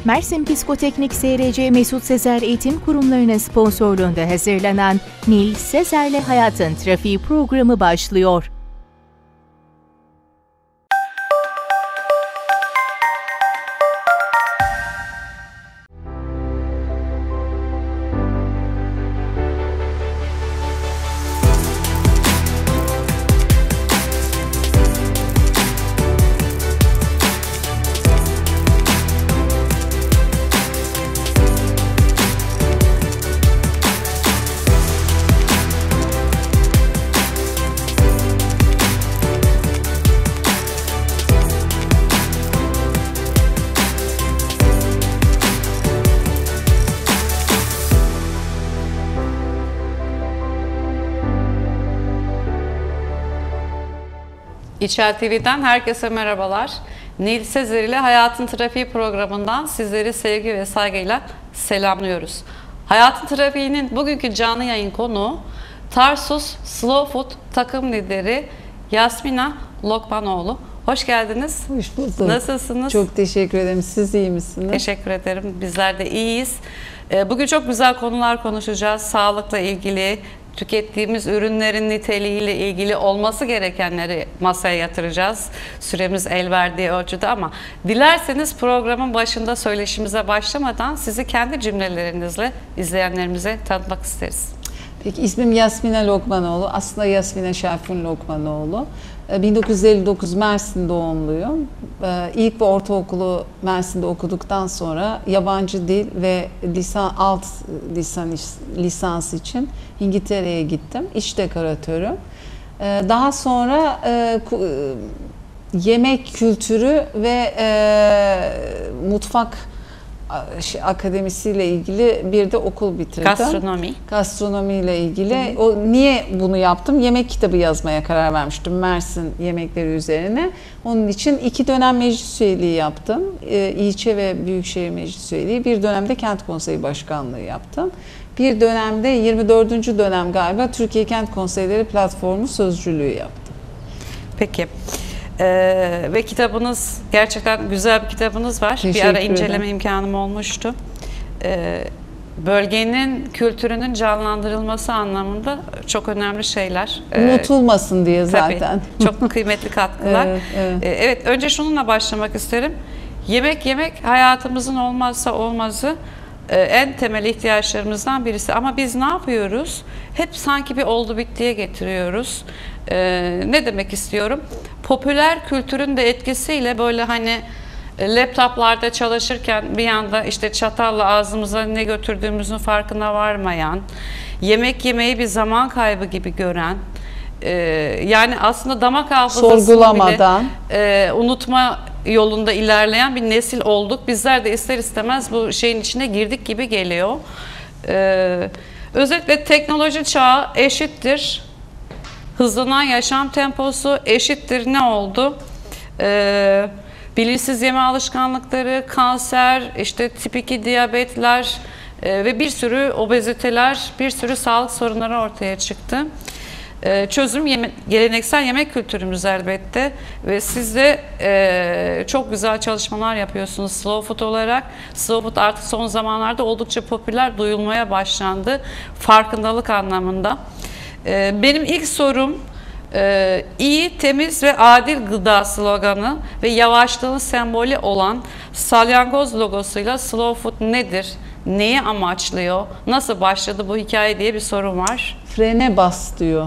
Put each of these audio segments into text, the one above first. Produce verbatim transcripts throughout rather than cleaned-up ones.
Mersin Psikoteknik S R C Mesut Sezer Eğitim Kurumları'nın sponsorluğunda hazırlanan Nil Sezer'le Hayatın Trafiği programı başlıyor. İçel T V'den herkese merhabalar. Nil Sezer ile Hayatın Trafiği programından sizleri sevgi ve saygıyla selamlıyoruz. Hayatın Trafiği'nin bugünkü canlı yayın konuğu Tarsus Slow Food takım lideri Yasmina Lokmanoğlu. Hoş geldiniz. Hoş bulduk. Nasılsınız? Çok teşekkür ederim. Siz iyi misiniz? Teşekkür ederim. Bizler de iyiyiz. Bugün çok güzel konular konuşacağız. Sağlıkla ilgili, tükettiğimiz ürünlerin niteliğiyle ilgili olması gerekenleri masaya yatıracağız. Süremiz el verdiği ölçüde ama dilerseniz programın başında söyleşimize başlamadan sizi kendi cümlelerinizle izleyenlerimize tanıtmak isteriz. Peki, ismim Yasmina Lokmanoğlu. Aslında Yasmina Şerfun Lokmanoğlu. bin dokuz yüz elli dokuz Mersin doğumluyum. İlk ve ortaokulu Mersin'de okuduktan sonra yabancı dil ve lisan, alt lisan, lisans için İngiltere'ye gittim. İç dekoratörüm. Daha sonra yemek kültürü ve mutfak akademisiyle ilgili bir de okul bitirdim. Gastronomi. Gastronomi ile ilgili. Hı hı. O niye bunu yaptım? Yemek kitabı yazmaya karar vermiştim Mersin yemekleri üzerine. Onun için iki dönem meclis üyeliği yaptım. Ee, İlçe ve Büyükşehir Meclis üyeliği. Bir dönemde Kent Konseyi Başkanlığı yaptım. Bir dönemde yirmi dördüncü dönem galiba Türkiye Kent Konseyleri Platformu sözcülüğü yaptım. Peki. Ee, ve kitabınız gerçekten güzel bir kitabınız var. Teşekkür bir ara ederim. inceleme imkanım olmuştu. Ee, bölgenin kültürünün canlandırılması anlamında çok önemli şeyler. Unutulmasın diye zaten. Tabii, çok kıymetli katkılar. Evet, evet. Ee, evet, önce şununla başlamak isterim. Yemek yemek hayatımızın olmazsa olmazı. En temel ihtiyaçlarımızdan birisi. Ama biz ne yapıyoruz? Hep sanki bir oldu bittiye getiriyoruz. Ee, ne demek istiyorum? Popüler kültürün de etkisiyle böyle hani laptoplarda çalışırken bir yanda işte çatalla ağzımıza ne götürdüğümüzün farkına varmayan, yemek yemeyi bir zaman kaybı gibi gören, e, yani aslında damak hafızasını sorgulamadan bile e, unutma yolunda ilerleyen bir nesil olduk. Bizler de ister istemez bu şeyin içine girdik gibi geliyor. Ee, özellikle teknoloji çağı eşittir hızlanan yaşam temposu, eşittir ne oldu? Ee, bilinçsiz yeme alışkanlıkları, kanser, işte tip iki diyabetler e, ve bir sürü obeziteler, bir sürü sağlık sorunları ortaya çıktı. Çözüm yeme, geleneksel yemek kültürümüz elbette ve siz de e, çok güzel çalışmalar yapıyorsunuz Slow Food olarak. Slow Food artık son zamanlarda oldukça popüler, duyulmaya başlandı farkındalık anlamında. E, benim ilk sorum e, iyi, temiz ve adil gıda sloganı ve yavaşlığın sembolü olan salyangoz logosuyla Slow Food nedir? Neyi amaçlıyor? Nasıl başladı bu hikaye diye bir sorum var. Frene bas diyor.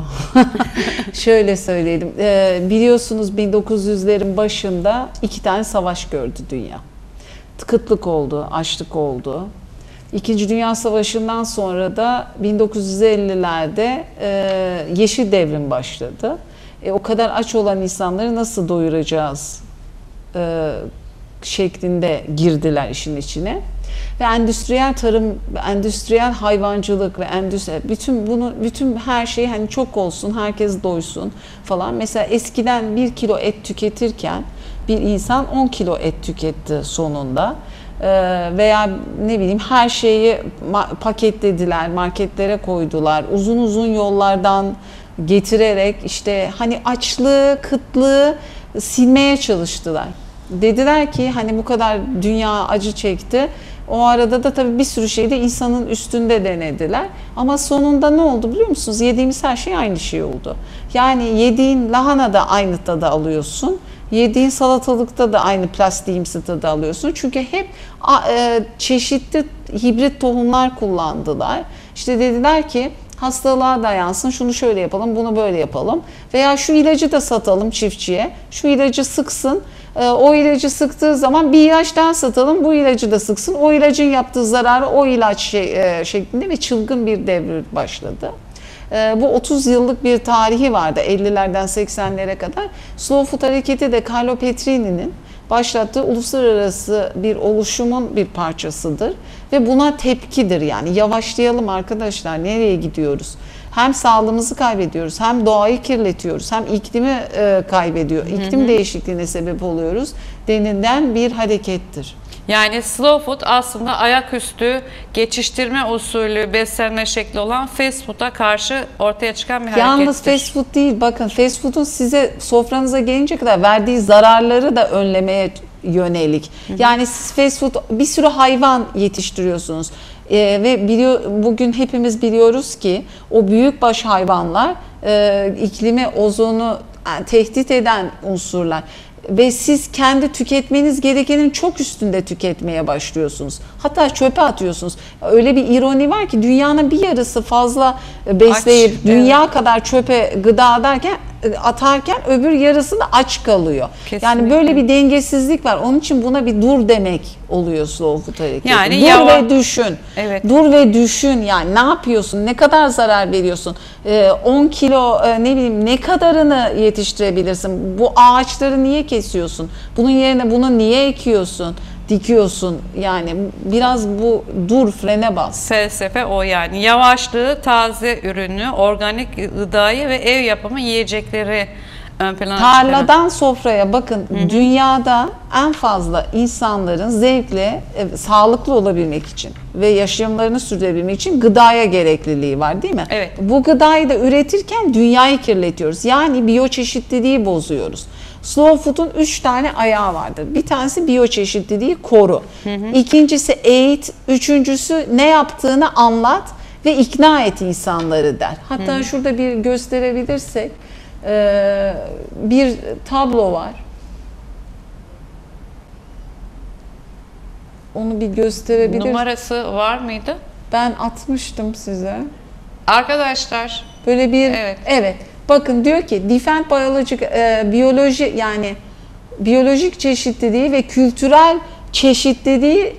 Şöyle söyleyelim. Ee, biliyorsunuz bin dokuz yüzlerin başında iki tane savaş gördü dünya. Kıtlık oldu, açlık oldu. İkinci Dünya Savaşı'ndan sonra da bin dokuz yüz ellilerde e, Yeşil Devrim başladı. E, o kadar aç olan insanları nasıl doyuracağız e, şeklinde girdiler işin içine. Ve endüstriyel tarım, endüstriyel hayvancılık ve endüstri, bütün bunu, bütün her şey hani çok olsun, herkes doysun falan. Mesela eskiden bir kilo et tüketirken bir insan on kilo et tüketti sonunda. Ee, veya ne bileyim her şeyi paketlediler, marketlere koydular. Uzun uzun yollardan getirerek işte hani açlığı, kıtlığı silmeye çalıştılar. Dediler ki hani bu kadar dünya acı çekti. O arada da tabii bir sürü şeyde insanın üstünde denediler. Ama sonunda ne oldu biliyor musunuz? Yediğimiz her şey aynı şey oldu. Yani yediğin lahana da aynı tadı alıyorsun. Yediğin salatalıkta da aynı plastiğimsi tadı alıyorsun. Çünkü hep e, çeşitli hibrit tohumlar kullandılar. İşte dediler ki hastalığa dayansın, şunu şöyle yapalım, bunu böyle yapalım. Veya şu ilacı da satalım çiftçiye, şu ilacı sıksın. O ilacı sıktığı zaman bir ilaç daha satalım, bu ilacı da sıksın. O ilacın yaptığı zararı o ilaç şey, e, şeklinde ve çılgın bir devir başladı. E, bu otuz yıllık bir tarihi vardı ellilerden seksenlere kadar. Slow Food hareketi de Carlo Petrini'nin başlattığı uluslararası bir oluşumun bir parçasıdır. Ve buna tepkidir yani. Yavaşlayalım arkadaşlar, nereye gidiyoruz? Hem sağlığımızı kaybediyoruz, hem doğayı kirletiyoruz, hem iklimi e, kaybediyor, iklim hı hı. değişikliğine sebep oluyoruz denilen bir harekettir. Yani slow food aslında ayaküstü geçiştirme usulü beslenme şekli olan fast food'a karşı ortaya çıkan bir harekettir. Yalnız fast food değil, bakın fast food'un size sofranıza gelince kadar verdiği zararları da önlemeye yönelik. Hı hı. Yani siz fast food bir sürü hayvan yetiştiriyorsunuz. Ee, ve biliyor, bugün hepimiz biliyoruz ki o büyükbaş hayvanlar e, iklimi, ozonu yani tehdit eden unsurlar. Ve siz kendi tüketmeniz gerekenin çok üstünde tüketmeye başlıyorsunuz. Hatta çöpe atıyorsunuz. Öyle bir ironi var ki dünyanın bir yarısı fazla besleyip aç, dünya evet. kadar çöpe gıda derken atarken öbür yarısı da aç kalıyor. Kesinlikle. Yani böyle bir dengesizlik var. Onun için buna bir dur demek oluyor slow food hareketi. Yani dur yava... ve düşün. Evet. Dur ve düşün. Yani ne yapıyorsun? Ne kadar zarar veriyorsun? Ee, on kilo ne bileyim ne kadarını yetiştirebilirsin? Bu ağaçları niye kesiyorsun? Bunun yerine bunu niye ekiyorsun? Dikiyorsun yani biraz bu dur frene bas. Felsefe o yani yavaşlığı, taze ürünü, organik gıdayı ve ev yapımı yiyecekleri ön plana çıkaran. Tarladan sofraya bakın Hı-hı. dünyada en fazla insanların zevkle, e, sağlıklı olabilmek için ve yaşamlarını sürdürebilmek için gıdaya gerekliliği var değil mi? Evet. Bu gıdayı da üretirken dünyayı kirletiyoruz. Yani biyoçeşitliliği bozuyoruz. Slow Food'un üç tane ayağı vardır. Bir tanesi biyoçeşitliliği koru. Hı hı. İkincisi eğit. Üçüncüsü ne yaptığını anlat ve ikna et insanları der. Hatta hı hı. şurada bir gösterebilirsek e, bir tablo var. Onu bir gösterebilir. Numarası var mıydı? Ben atmıştım size. Arkadaşlar. Böyle bir evet. evet. Bakın diyor ki defend biyolojik e, biyoloji yani biyolojik çeşitliliği ve kültürel çeşitliliği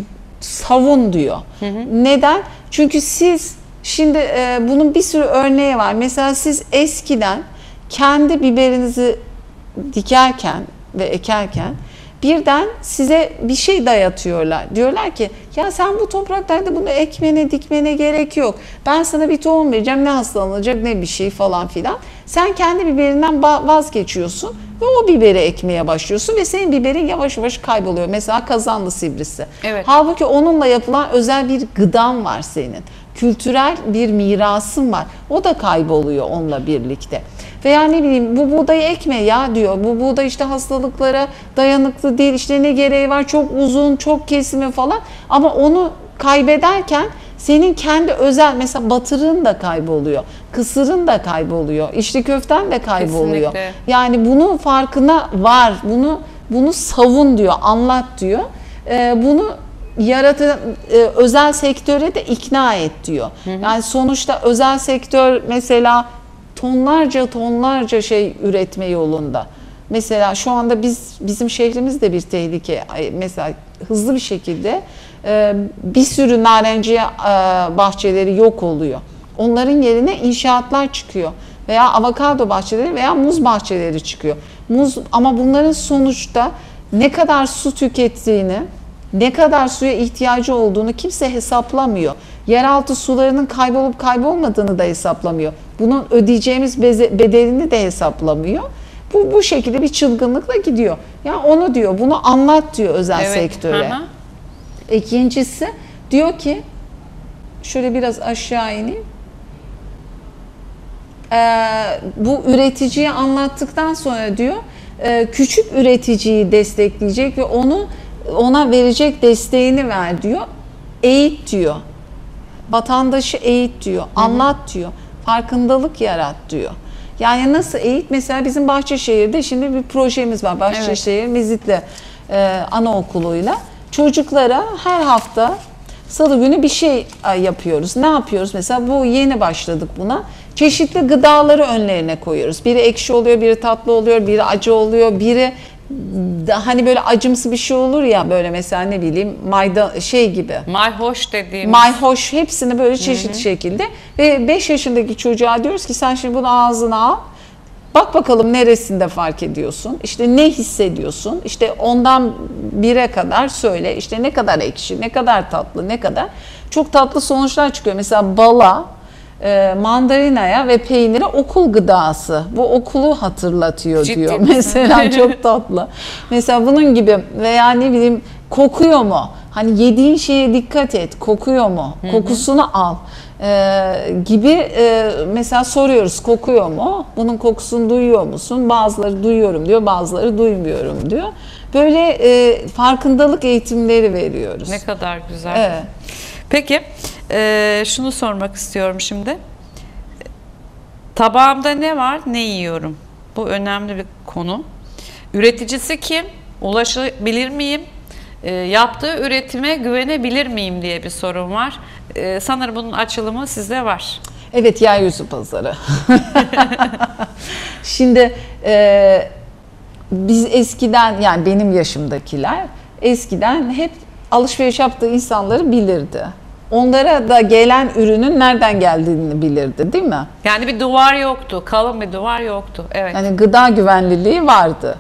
savun diyor. Hı hı. Neden? Çünkü siz şimdi e, bunun bir sürü örneği var. Mesela siz eskiden kendi biberinizi dikerken ve ekerken birden size bir şey dayatıyorlar. Diyorlar ki ya sen bu topraklarda bunu ekmene dikmene gerek yok. Ben sana bir tohum vereceğim, ne hastalanacak ne bir şey falan filan. Sen kendi biberinden vazgeçiyorsun ve o biberi ekmeye başlıyorsun ve senin biberin yavaş yavaş kayboluyor. Mesela kazanlı sivrisi. Evet. Halbuki onunla yapılan özel bir gıdan var senin. Kültürel bir mirasın var. O da kayboluyor onunla birlikte. Veya ne bileyim bu buğdayı ekme ya diyor. Bu buğday işte hastalıklara dayanıklı değil. İşte ne gereği var? Çok uzun, çok kesimi falan. Ama onu kaybederken senin kendi özel mesela batırın da kayboluyor. Kısırın da kayboluyor. İçli köften de kayboluyor. Kesinlikle. Yani bunun farkına var. Bunu bunu savun diyor, anlat diyor. Ee, bunu yaratan e, özel sektöre de ikna et diyor. Hı hı. Yani sonuçta özel sektör mesela tonlarca tonlarca şey üretme yolunda. Mesela şu anda biz bizim şehrimiz de bir tehlike. Mesela hızlı bir şekilde e, bir sürü narenciye e, bahçeleri yok oluyor. Onların yerine inşaatlar çıkıyor veya avokado bahçeleri veya muz bahçeleri çıkıyor. Muz ama bunların sonuçta ne kadar su tükettiğini, ne kadar suya ihtiyacı olduğunu kimse hesaplamıyor. Yeraltı sularının kaybolup kaybolmadığını da hesaplamıyor. Bunun ödeyeceğimiz bedelini de hesaplamıyor. Bu bu şekilde bir çılgınlıkla gidiyor. Ya onu diyor, bunu anlat diyor özel evet. sektöre. Hı hı. İkincisi diyor ki, şöyle biraz aşağı ineyim. Ee, bu üreticiye anlattıktan sonra diyor, e, küçük üreticiyi destekleyecek ve onu ona verecek desteğini ver diyor. Eğit diyor. Vatandaşı eğit diyor. Anlat diyor. Farkındalık yarat diyor. Yani nasıl eğit? Mesela bizim Bahçeşehir'de şimdi bir projemiz var. Bahçeşehir evet. Mizitli e, Anaokulu'yla. Çocuklara her hafta Salı günü bir şey yapıyoruz. Ne yapıyoruz? Mesela bu yeni başladık buna. Çeşitli gıdaları önlerine koyuyoruz. Biri ekşi oluyor, biri tatlı oluyor, biri acı oluyor, biri hani böyle acımsı bir şey olur ya, böyle mesela ne bileyim mayda şey gibi. Mayhoş dediğimiz. Mayhoş, hepsini böyle çeşitli hı hı. şekilde ve beş yaşındaki çocuğa diyoruz ki sen şimdi bunu ağzına al. Bak bakalım neresinde fark ediyorsun? İşte ne hissediyorsun? İşte ondan bire kadar söyle. İşte ne kadar ekşi, ne kadar tatlı, ne kadar. Çok tatlı sonuçlar çıkıyor. Mesela bala, e, mandalinaya ve peynire okul gıdası. Bu okulu hatırlatıyor ciddi diyor. Misin? Mesela çok tatlı. Mesela bunun gibi veya ne bileyim kokuyor mu? Hani yediğin şeye dikkat et. Kokuyor mu? Hı hı. Kokusunu al. Ee, gibi e, mesela soruyoruz kokuyor mu? Bunun kokusunu duyuyor musun? Bazıları duyuyorum diyor, bazıları duymuyorum diyor. Böyle e, farkındalık eğitimleri veriyoruz. Ne kadar güzel. Evet. Peki e, şunu sormak istiyorum şimdi. Tabağımda ne var, ne yiyorum? Bu önemli bir konu. Üreticisi kim? Ulaşabilir miyim? E, yaptığı üretime güvenebilir miyim diye bir sorun var. E, sanırım bunun açılımı sizde var. Evet, yeryüzü pazarı. Şimdi e, biz eskiden, yani benim yaşımdakiler eskiden hep alışveriş yaptığı insanları bilirdi. Onlara da gelen ürünün nereden geldiğini bilirdi, değil mi? Yani bir duvar yoktu, kalın bir duvar yoktu. Evet. Yani gıda güvenliliği vardı.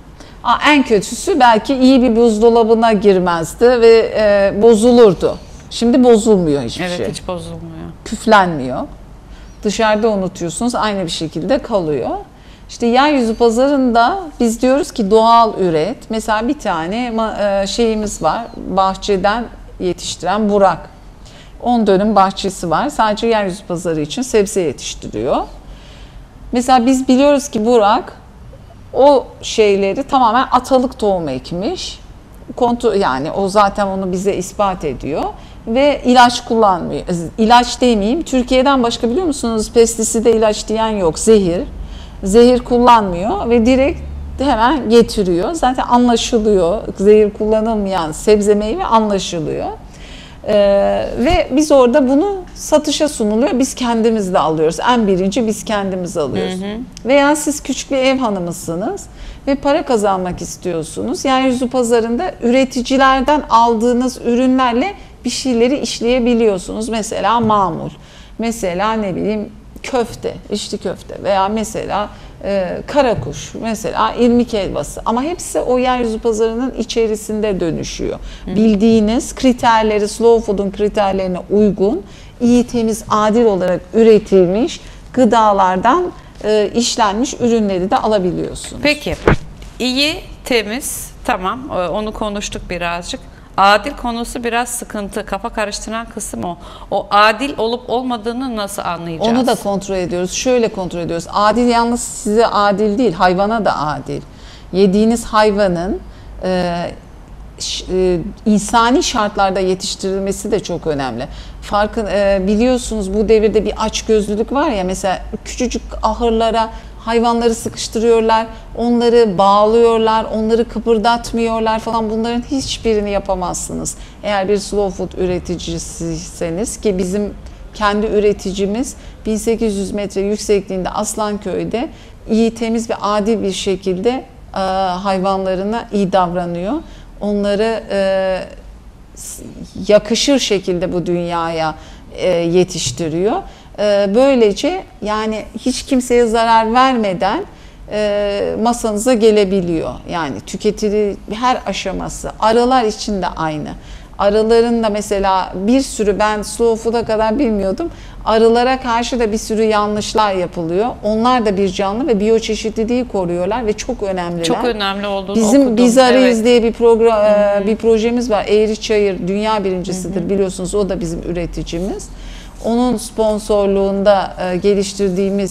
En kötüsü belki iyi bir buzdolabına girmezdi ve e, bozulurdu. Şimdi bozulmuyor hiçbir evet, şey. Evet, hiç bozulmuyor. Küflenmiyor. Dışarıda unutuyorsunuz, aynı bir şekilde kalıyor. İşte yeryüzü pazarında biz diyoruz ki doğal üret. Mesela bir tane şeyimiz var, bahçeden yetiştiren Burak. on dönüm bahçesi var. Sadece yeryüzü pazarı için sebze yetiştiriyor. Mesela biz biliyoruz ki Burak o şeyleri tamamen atalık tohum ekmiş. Kontrol, yani o zaten onu bize ispat ediyor. Ve ilaç kullanmıyor. İlaç demeyeyim. Türkiye'den başka biliyor musunuz? Pestiside ilaç diyen yok. Zehir. Zehir kullanmıyor ve direkt hemen getiriyor. Zaten anlaşılıyor. Zehir kullanılmayan sebze meyve anlaşılıyor. Ee, ve biz orada bunu satışa sunuluyor. Biz kendimiz de alıyoruz. En birinci biz kendimiz alıyoruz. Hı hı. Veya siz küçük bir ev hanımısınız ve para kazanmak istiyorsunuz. Yeryüzü pazarında üreticilerden aldığınız ürünlerle bir şeyleri işleyebiliyorsunuz. Mesela mamul, mesela ne bileyim köfte, içli köfte veya mesela e, karakuş, mesela irmik helvası. Ama hepsi o yeryüzü pazarının içerisinde dönüşüyor. Hı. Bildiğiniz kriterleri, slow food'un kriterlerine uygun, iyi, temiz, adil olarak üretilmiş gıdalardan e, işlenmiş ürünleri de alabiliyorsunuz. Peki, iyi, temiz, tamam, onu konuştuk birazcık. Adil konusu biraz sıkıntı, kafa karıştıran kısım o. O adil olup olmadığını nasıl anlayacağız? Onu da kontrol ediyoruz. Şöyle kontrol ediyoruz. Adil yalnız size adil değil, hayvana da adil. Yediğiniz hayvanın e, e, insani şartlarda yetiştirilmesi de çok önemli. Farkın e, biliyorsunuz bu devirde bir açgözlülük var ya, mesela küçücük ahırlara hayvanları sıkıştırıyorlar, onları bağlıyorlar, onları kıpırdatmıyorlar falan. Bunların hiçbirini yapamazsınız. Eğer bir slow food üreticisiyseniz, ki bizim kendi üreticimiz bin sekiz yüz metre yüksekliğinde Aslanköy'de iyi, temiz ve adil bir şekilde e, hayvanlarına iyi davranıyor. Onları e, yakışır şekilde bu dünyaya e, yetiştiriyor. Böylece yani hiç kimseye zarar vermeden e, masanıza gelebiliyor. Yani tüketilir her aşaması. Arılar için de aynı. Arıların da mesela bir sürü, ben slow food'a kadar bilmiyordum. Arılara karşı da bir sürü yanlışlar yapılıyor. Onlar da bir canlı ve biyoçeşitliliği koruyorlar ve çok önemliler. Çok önemli olduğunu Bizim okudum. Biz Arıyız evet. diye bir program, hmm. bir projemiz var. Eğri Çayır dünya birincisidir, hmm. biliyorsunuz, o da bizim üreticimiz. Onun sponsorluğunda e, geliştirdiğimiz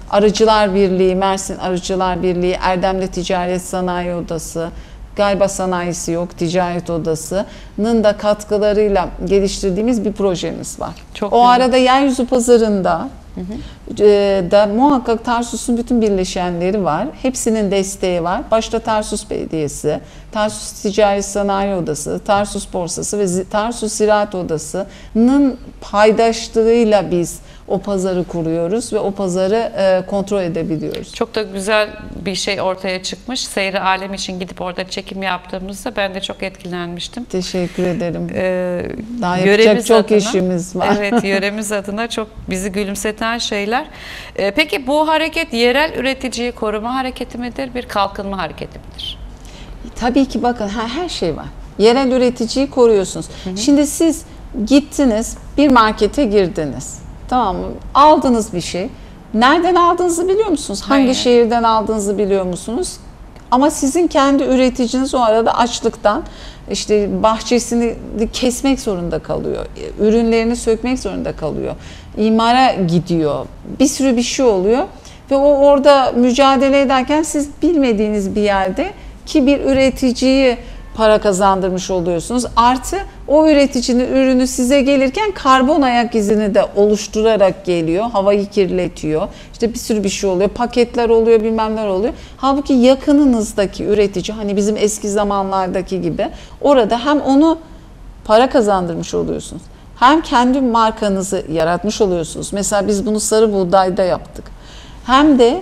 Arıcılar Birliği, Mersin Arıcılar Birliği, Erdemli Ticaret Sanayi Odası, galiba sanayisi yok, ticaret odasının da katkılarıyla geliştirdiğimiz bir projemiz var. Çok o güzel. arada yeryüzü pazarında hı hı. E, da muhakkak Tarsus'un bütün birleşenleri var. Hepsinin desteği var. Başta Tarsus Belediyesi, Tarsus Ticaret Sanayi Odası, Tarsus Borsası ve Tarsus Ziraat Odası'nın paydaşlığıyla biz o pazarı kuruyoruz ve o pazarı e, kontrol edebiliyoruz. Çok da güzel bir şey ortaya çıkmış. Seyri Alem için gidip orada çekim yaptığımızda ben de çok etkilenmiştim. Teşekkür ederim. Ee, Daha yapacak çok adına, işimiz var. Evet, yöremiz adına çok bizi gülümseten şeyler. Ee, peki bu hareket yerel üreticiyi koruma hareketi midir, bir kalkınma hareketi midir? Tabii ki bakın her, her şey var. Yerel üreticiyi koruyorsunuz. Hı hı. Şimdi siz gittiniz bir markete girdiniz. Tamam mı? Aldınız bir şey. Nereden aldığınızı biliyor musunuz? Hangi Hayır. şehirden aldığınızı biliyor musunuz? Ama sizin kendi üreticiniz o arada açlıktan işte bahçesini kesmek zorunda kalıyor. Ürünlerini sökmek zorunda kalıyor. İmara gidiyor. Bir sürü bir şey oluyor. Ve o orada mücadele ederken siz bilmediğiniz bir yerde ki bir üreticiyi para kazandırmış oluyorsunuz. Artı o üreticinin ürünü size gelirken karbon ayak izini de oluşturarak geliyor. Havayı kirletiyor. İşte bir sürü bir şey oluyor. Paketler oluyor, bilmem neler oluyor. Halbuki yakınınızdaki üretici, hani bizim eski zamanlardaki gibi, orada hem onu para kazandırmış oluyorsunuz. Hem kendi markanızı yaratmış oluyorsunuz. Mesela biz bunu sarı buğdayda yaptık. Hem de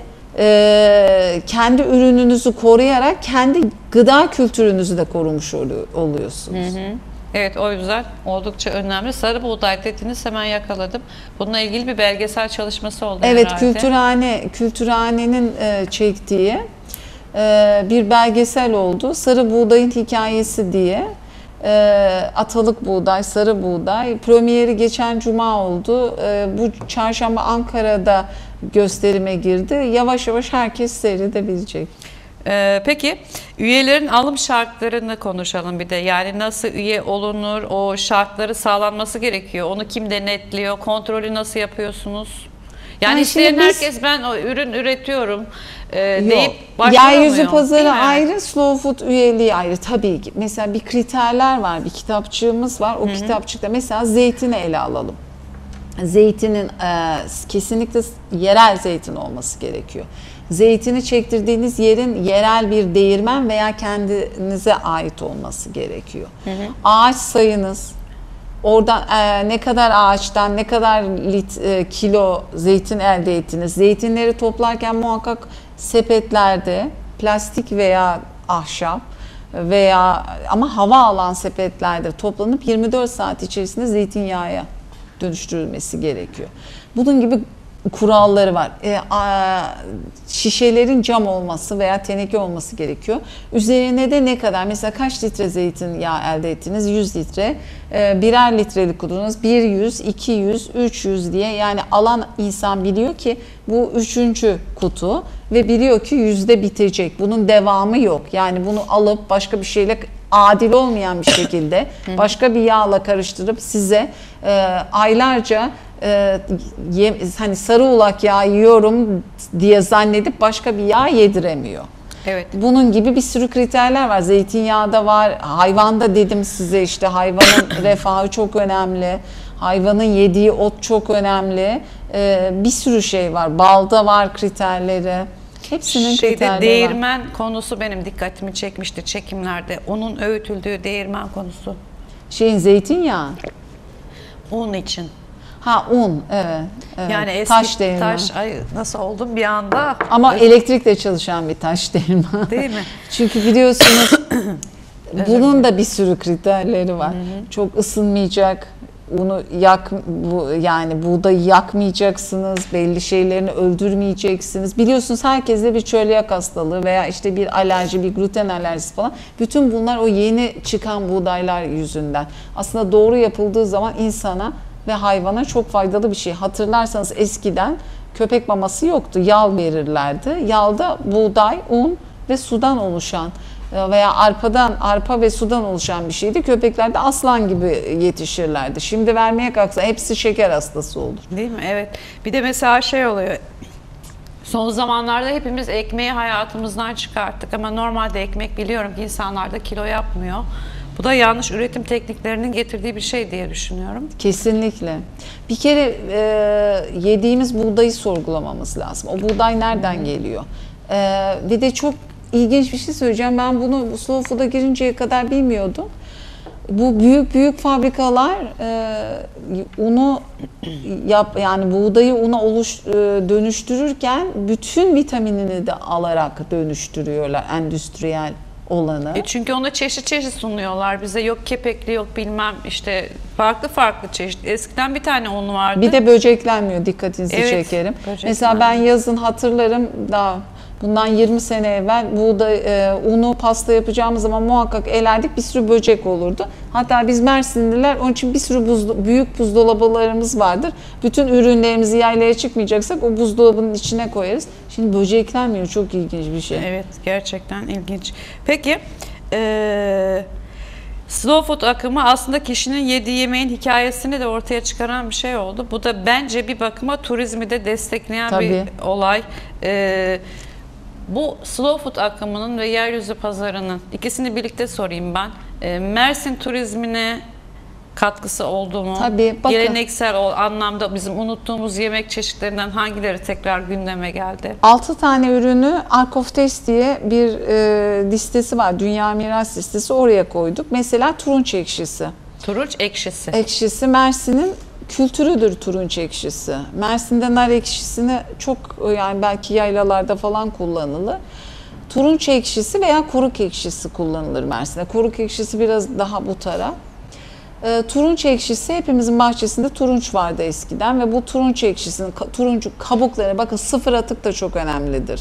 Ee, kendi ürününüzü koruyarak kendi gıda kültürünüzü de korumuş oluyorsunuz. Hı hı. Evet, o yüzden oldukça önemli. Sarı buğday dediniz, hemen yakaladım. Bununla ilgili bir belgesel çalışması oldu evet, herhalde. Evet, Kültürhane, Kültürhane'nin e, çektiği e, bir belgesel oldu. Sarı buğdayın hikayesi diye. E, Atalık buğday, sarı buğday. Premieri geçen cuma oldu. E, bu çarşamba Ankara'da gösterime girdi. Yavaş yavaş herkes seyredebilecek. Ee, peki üyelerin alım şartlarını konuşalım bir de. Yani nasıl üye olunur, o şartları sağlanması gerekiyor. Onu kim denetliyor, kontrolü nasıl yapıyorsunuz? Yani, yani isteyen biz, herkes ben o ürün üretiyorum e, deyip başvuramıyor. Yeryüzü pazarı ayrı, Slow Food üyeliği ayrı tabii ki. Mesela bir kriterler var, bir kitapçığımız var. O Hı-hı. kitapçıkta mesela zeytini ele alalım. Zeytinin e, kesinlikle yerel zeytin olması gerekiyor. Zeytini çektirdiğiniz yerin yerel bir değirmen veya kendinize ait olması gerekiyor. Hı hı. Ağaç sayınız, oradan e, ne kadar ağaçtan ne kadar lit, e, kilo zeytin elde ettiniz. Zeytinleri toplarken muhakkak sepetlerde plastik veya ahşap veya ama hava alan sepetlerde toplanıp yirmi dört saat içerisinde zeytinyağı dönüştürülmesi gerekiyor. Bunun gibi kuralları var. E, a, şişelerin cam olması veya teneke olması gerekiyor. Üzerine de ne kadar, mesela kaç litre zeytinyağı elde ettiniz? yüz litre. E, birer litrelik kutunuz bir yüz, iki yüz, üç yüz diye, yani alan insan biliyor ki bu üçüncü kutu ve biliyor ki yüzde bitecek. Bunun devamı yok. Yani bunu alıp başka bir şeyle adil olmayan bir şekilde başka bir yağla karıştırıp size e, aylarca e, ye, hani sarı ulak yağı yiyorum diye zannedip başka bir yağ yediremiyor. Evet. Bunun gibi bir sürü kriterler var. Zeytinyağı da var. Hayvanda dedim size, işte hayvanın refahı çok önemli. Hayvanın yediği ot çok önemli. E, bir sürü şey var. Balda var kriterleri. Hepsinin Şeyde değirmen var. Konusu benim dikkatimi çekmişti çekimlerde. Onun öğütüldüğü değirmen konusu. Şeyin zeytinyağı. Un için. Ha un, evet. evet. Yani eski taş değirmen. Taş, ay nasıl oldum bir anda. Ama elektrikle çalışan bir taş değirmen. Değil mi? Çünkü biliyorsunuz bunun da bir sürü kriterleri var. Hı hı. Çok ısınmayacak. Unu yak, bu, yani buğdayı yakmayacaksınız, belli şeylerini öldürmeyeceksiniz. Biliyorsunuz herkeste bir çölyak hastalığı veya işte bir alerji, bir gluten alerjisi falan. Bütün bunlar o yeni çıkan buğdaylar yüzünden. Aslında doğru yapıldığı zaman insana ve hayvana çok faydalı bir şey. Hatırlarsanız eskiden köpek maması yoktu, yal verirlerdi. Yalda buğday, un ve sudan oluşan veya arpadan, arpa ve sudan oluşan bir şeydi. Köpekler de aslan gibi yetişirlerdi. Şimdi vermeye kalksa hepsi şeker hastası olur. Değil mi? Evet. Bir de mesela şey oluyor. Son zamanlarda hepimiz ekmeği hayatımızdan çıkarttık ama normalde ekmek biliyorum ki insanlar da kilo yapmıyor. Bu da yanlış üretim tekniklerinin getirdiği bir şey diye düşünüyorum. Kesinlikle. Bir kere e, yediğimiz buğdayı sorgulamamız lazım. O buğday nereden hmm. geliyor? E, ve de çok ilginç bir şey söyleyeceğim. Ben bunu bu slow food'a girinceye kadar bilmiyordum. Bu büyük büyük fabrikalar e, unu yap yani buğdayı una oluş e, dönüştürürken bütün vitaminini de alarak dönüştürüyorlar, endüstriyel olanı. E çünkü ona çeşit çeşit sunuyorlar bize. Yok kepekli, yok bilmem işte farklı farklı çeşit. Eskiden bir tane un vardı. Bir de böceklenmiyor, dikkatinizi evet, çekerim. Mesela ben yazın hatırlarım daha bundan yirmi sene evvel buğday, e, unu pasta yapacağımız zaman muhakkak elerdik, bir sürü böcek olurdu. Hatta biz Mersinliler onun için bir sürü buzdo büyük buzdolaplarımız vardır. Bütün ürünlerimizi yaylaya çıkmayacaksak o buzdolabının içine koyarız. Şimdi böceklenmiyor, çok ilginç bir şey. Evet, gerçekten ilginç. Peki ee, slow food akımı aslında kişinin yediği yemeğin hikayesini de ortaya çıkaran bir şey oldu. Bu da bence bir bakıma turizmi de destekleyen Tabii. bir olay. Ee, Bu slow food akımının ve yeryüzü pazarının ikisini birlikte sorayım ben. E, Mersin turizmine katkısı oldu mu? Tabii, bakın. Geleneksel o anlamda bizim unuttuğumuz yemek çeşitlerinden hangileri tekrar gündeme geldi? altı tane ürünü Ark of Taste diye bir e, listesi var. Dünya Miras listesi, oraya koyduk. Mesela turunç ekşisi. Turunç ekşisi. Ekşisi Mersin'in kültürüdür, turunç ekşisi. Mersin'de nar ekşisini çok, yani belki yaylalarda falan kullanılır. Turunç ekşisi veya kuruk ekşisi kullanılır Mersin'de. Kuruk ekşisi biraz daha bu taraf. E, turunç ekşisi, hepimizin bahçesinde turunç vardı eskiden ve bu turunç ekşisinin turuncu kabukları, bakın sıfır atık da çok önemlidir.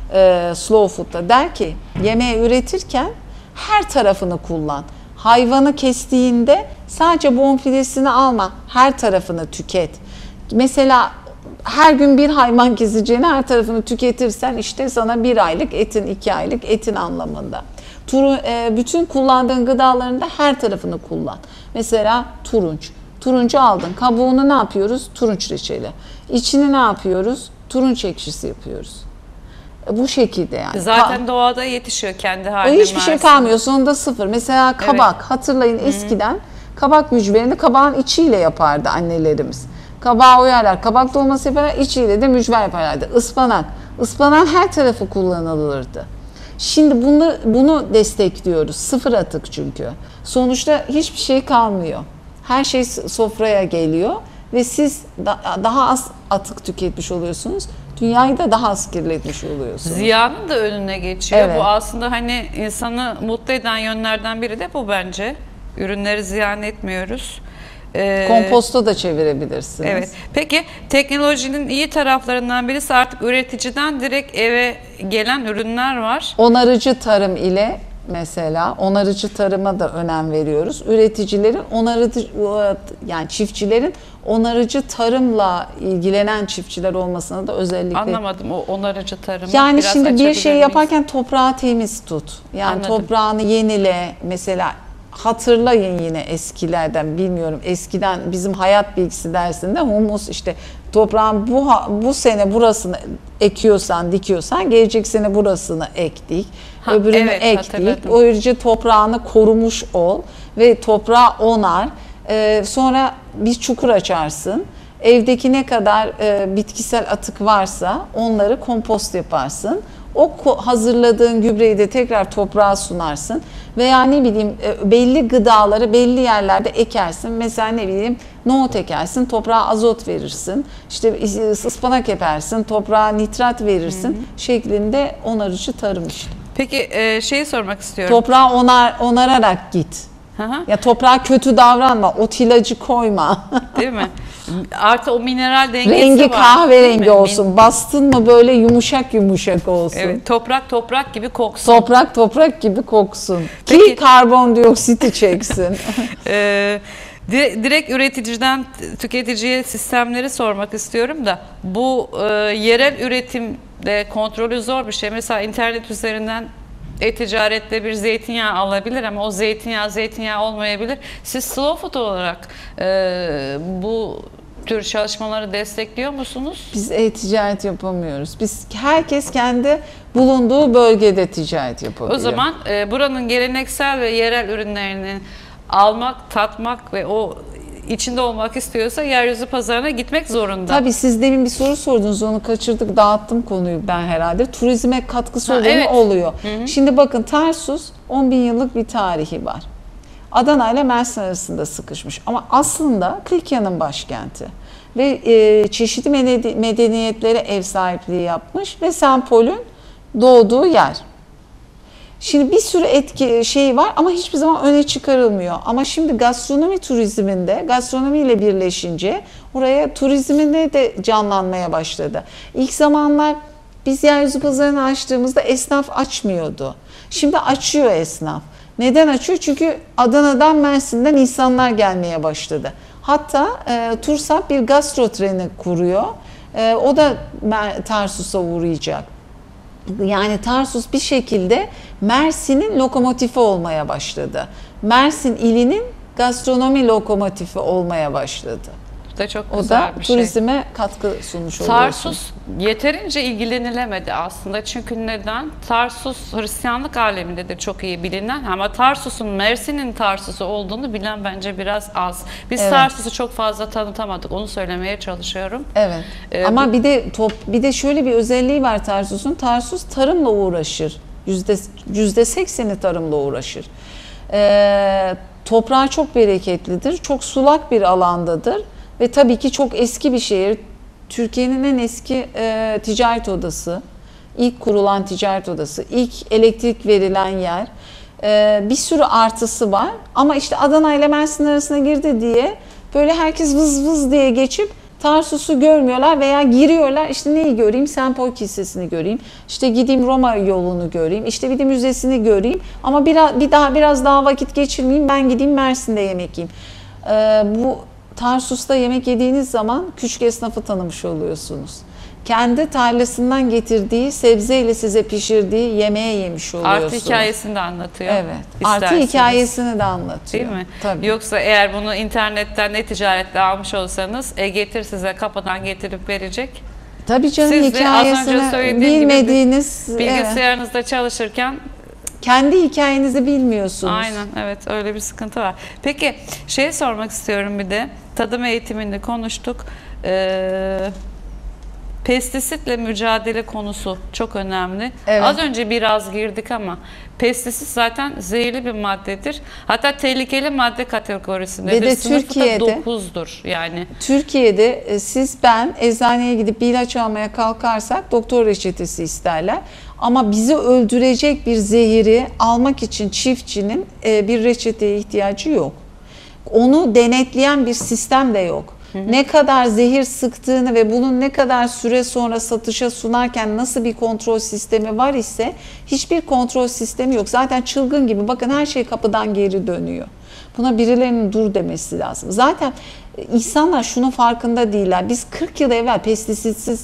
E, slow food'da der ki yemeği üretirken her tarafını kullan. Hayvanı kestiğinde sadece bonfilesini alma, her tarafını tüket. Mesela her gün bir hayvan keseceğine her tarafını tüketirsen işte sana bir aylık etin, iki aylık etin anlamında. Turu, e, bütün kullandığın gıdalarında her tarafını kullan. Mesela turunç. Turuncu aldın, kabuğunu ne yapıyoruz? Turunç reçeli. İçini ne yapıyoruz? Turunç ekşisi yapıyoruz. Bu şekilde yani. Zaten doğada yetişiyor kendi haline. O hiçbir şey kalmıyor. Sonunda sıfır. Mesela kabak. Evet. Hatırlayın, Hı-hı. eskiden kabak mücverini kabağın içiyle yapardı annelerimiz. Kabağı oyarlar, kabak dolması yaparlar, içiyle de mücver yaparlardı. Ispanak. Ispanağın her tarafı kullanılırdı. Şimdi bunu, bunu destekliyoruz. Sıfır atık çünkü. Sonuçta hiçbir şey kalmıyor. Her şey sofraya geliyor ve siz da, daha az atık tüketmiş oluyorsunuz. Dünyayı da daha az kirletmiş oluyorsunuz. Ziyanın da önüne geçiyor. Evet. Bu aslında hani insanı mutlu eden yönlerden biri de bu bence. Ürünleri ziyan etmiyoruz. Ee, Komposta da çevirebilirsiniz. Evet. Peki teknolojinin iyi taraflarından birisi artık üreticiden direkt eve gelen ürünler var. Onarıcı tarım ile mesela onarıcı tarıma da önem veriyoruz. Üreticilerin onarıcı, yani çiftçilerin onarıcı tarımla ilgilenen çiftçiler olmasına da özellikle. Anlamadım o onarıcı tarımı. Yani biraz şimdi bir şey miyiz? yaparken toprağı temiz tut. Yani Anladım. Toprağını yenile. Mesela hatırlayın yine eskilerden, bilmiyorum, eskiden bizim hayat bilgisi dersinde humus, işte toprağın bu bu sene burasını ekiyorsan, dikiyorsan gelecek sene burasını ektik. Ha, öbürünü evet, ektik. Böylece toprağını korumuş ol ve toprağı onar. Ee, sonra bir çukur açarsın. Evdeki ne kadar e, bitkisel atık varsa onları kompost yaparsın. O hazırladığın gübreyi de tekrar toprağa sunarsın. Veya ne bileyim belli gıdaları belli yerlerde ekersin. Mesela ne bileyim nohut ekersin, toprağa azot verirsin. İşte ıspanak ekersin, toprağa nitrat verirsin. Hı hı. Şeklinde onarıcı tarım işte. Peki e, şeyi sormak istiyorum. Toprağı onar, onararak git. Hı hı. Ya toprağa kötü davranma, ot ilacı koyma. Değil mi? Artı o mineral dengesi Rengi var. kahverengi olsun. Bastın mı böyle yumuşak yumuşak olsun. Evet, toprak toprak gibi koksun. Toprak toprak gibi koksun. Peki. Ki karbondioksiti çeksin. ee, direkt üreticiden tüketiciye sistemleri sormak istiyorum da bu e, yerel üretimde kontrolü zor bir şey. Mesela internet üzerinden e-ticarette bir zeytinyağı alabilir ama o zeytinyağı zeytinyağı olmayabilir. Siz slow food olarak e, bu tür çalışmaları destekliyor musunuz? Biz e-ticaret yapamıyoruz. Biz herkes kendi bulunduğu bölgede ticaret yapabiliyor. O zaman e, buranın geleneksel ve yerel ürünlerini almak, tatmak ve o içinde olmak istiyorsa yeryüzü pazarına gitmek zorunda. Tabii siz demin bir soru sordunuz, onu kaçırdık, dağıttım konuyu ben herhalde. Turizme katkısı Ha, oluyor evet. mu? Oluyor. Hı hı. Şimdi bakın, Tarsus on bin yıllık bir tarihi var. Adana ile Mersin arasında sıkışmış. Ama aslında Kilyos'un başkenti. Ve e, çeşitli medeniyetlere ev sahipliği yapmış ve Sempol'ün doğduğu yer. Şimdi bir sürü etki şey var ama hiçbir zaman öne çıkarılmıyor. Ama şimdi gastronomi turizminde, gastronomiyle birleşince oraya turizmine de canlanmaya başladı. İlk zamanlar biz yeryüzü pazarını açtığımızda esnaf açmıyordu. Şimdi açıyor esnaf. Neden açıyor? Çünkü Adana'dan, Mersin'den insanlar gelmeye başladı. Hatta e, Tursap bir gastro treni kuruyor. E, o da Tarsus'a uğrayacak. Yani Tarsus bir şekilde Mersin'in lokomotifi olmaya başladı. Mersin ilinin gastronomi lokomotifi olmaya başladı. Bu da çok O güzel da bir şey. turizme katkı sunmuş oluyor. Tarsus yeterince ilgilenilemedi aslında. Çünkü neden? Tarsus Hristiyanlık aleminde de çok iyi bilinen, ama Tarsus'un Mersin'in Tarsus'u olduğunu bilen bence biraz az. Biz Evet. Tarsus'u çok fazla tanıtamadık. Onu söylemeye çalışıyorum. Evet. Ee, Ama bu- bir de top, bir de şöyle bir özelliği var Tarsus'un. Tarsus tarımla uğraşır. Yüzde yüzde sekseni tarımla uğraşır. Ee, toprağı çok bereketlidir. Çok sulak bir alandadır. Ve tabii ki çok eski bir şehir. Türkiye'nin en eski e, ticaret odası. İlk kurulan ticaret odası. İlk elektrik verilen yer. E, bir sürü artısı var. Ama işte Adana ile Mersin arasına girdi diye böyle herkes vız vız diye geçip Tarsus'u görmüyorlar veya giriyorlar. İşte neyi göreyim? Sempol Kilisesi'ni göreyim. İşte gideyim Roma yolunu göreyim. İşte bir de müzesini göreyim. Ama biraz, bir daha biraz daha vakit geçirmeyeyim. Ben gideyim Mersin'de yemek yiyeyim. E, bu Tarsus'ta yemek yediğiniz zaman küçük esnafı tanımış oluyorsunuz. Kendi tarlasından getirdiği sebzeyle size pişirdiği yemeği yemiş oluyorsunuz. Artı hikayesini de anlatıyor. Evet. Artı İsterseniz. hikayesini de anlatıyor. Değil mi? Tabii. Yoksa eğer bunu internetten, e-ticaretle almış olsanız e-getir size kapıdan getirip verecek. Tabii canım, Siz de az önce hikayesini söylediğim gibi bilmediğiniz, evet, bilgisayarınızda çalışırken kendi hikayenizi bilmiyorsunuz. aynen, evet, öyle bir sıkıntı var. Peki şey sormak istiyorum bir de. Tadım eğitiminde konuştuk. Ee, pestisitle mücadele konusu çok önemli. Evet. Az önce biraz girdik ama pestisit zaten zehirli bir maddedir. Hatta tehlikeli madde kategorisindedir. Ve de Sınıfı da Türkiye'de- dokuzdur yani. Türkiye'de e, siz ben eczaneye gidip bir ilaç almaya kalkarsak doktor reçetesi isterler. Ama bizi öldürecek bir zehiri almak için çiftçinin e, bir reçeteye ihtiyacı yok. Onu denetleyen bir sistem de yok. Ne kadar zehir sıktığını ve bunun ne kadar süre sonra satışa sunarken nasıl bir kontrol sistemi var ise hiçbir kontrol sistemi yok. Zaten çılgın gibi, bakın her şey kapıdan geri dönüyor. Buna birilerinin dur demesi lazım. Zaten insanlar şunun farkında değiller. Biz kırk yıl evvel pestisitsiz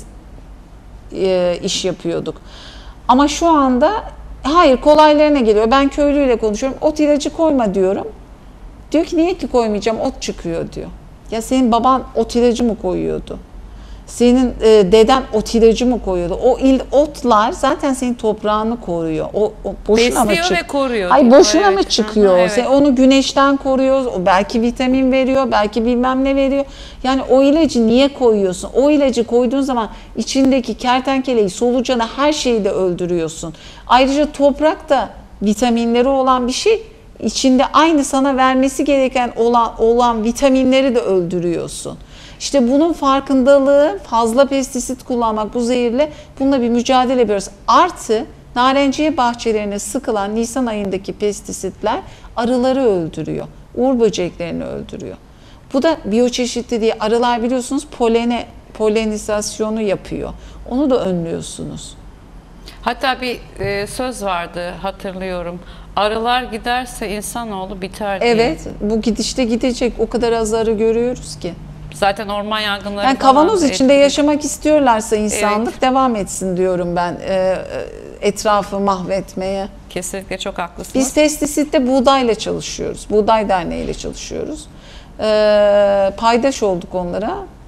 e, iş yapıyorduk. Ama şu anda hayır, kolaylarına geliyor. Ben köylüyle konuşuyorum. Ot ilacı koyma diyorum. Diyor ki niye ki koymayacağım? Ot çıkıyor diyor. Ya senin baban ot ilacı mı koyuyordu? Senin e, deden ot ilacı mı koyuyordu? O il, otlar zaten senin toprağını koruyor. O, o boşuna mı Besliyor çık- ve koruyor. Ay boşuna Evet. mı çıkıyor? Hı hı, evet. Sen onu güneşten koruyor. O belki vitamin veriyor, belki bilmem ne veriyor. Yani o ilacı niye koyuyorsun? O ilacı koyduğun zaman içindeki kertenkeleyi, solucanı, her şeyi de öldürüyorsun. Ayrıca toprak da vitaminleri olan bir şey. İçinde aynı sana vermesi gereken olan, olan vitaminleri de öldürüyorsun. İşte bunun farkındalığı, fazla pestisit kullanmak, bu zehirle, bununla bir mücadele ediyoruz. Artı narenciye bahçelerine sıkılan Nisan ayındaki pestisitler arıları öldürüyor. Uğur böceklerini öldürüyor. Bu da biyoçeşitliliği, arılar biliyorsunuz polene, polenizasyonu yapıyor. Onu da önlüyorsunuz. Hatta bir e, söz vardı, hatırlıyorum. Arılar giderse insanoğlu biter diye. Evet, bu gidişte gidecek. O kadar az arı görüyoruz ki. Zaten orman yangınları Yani falan kavanoz da içinde etkili. yaşamak istiyorlarsa insanlık Evet. devam etsin diyorum ben, e, e, etrafı mahvetmeye. Kesinlikle çok haklısınız. Biz pestisitte buğdayla çalışıyoruz. Buğday Derneği ile çalışıyoruz. E, paydaş olduk onlara.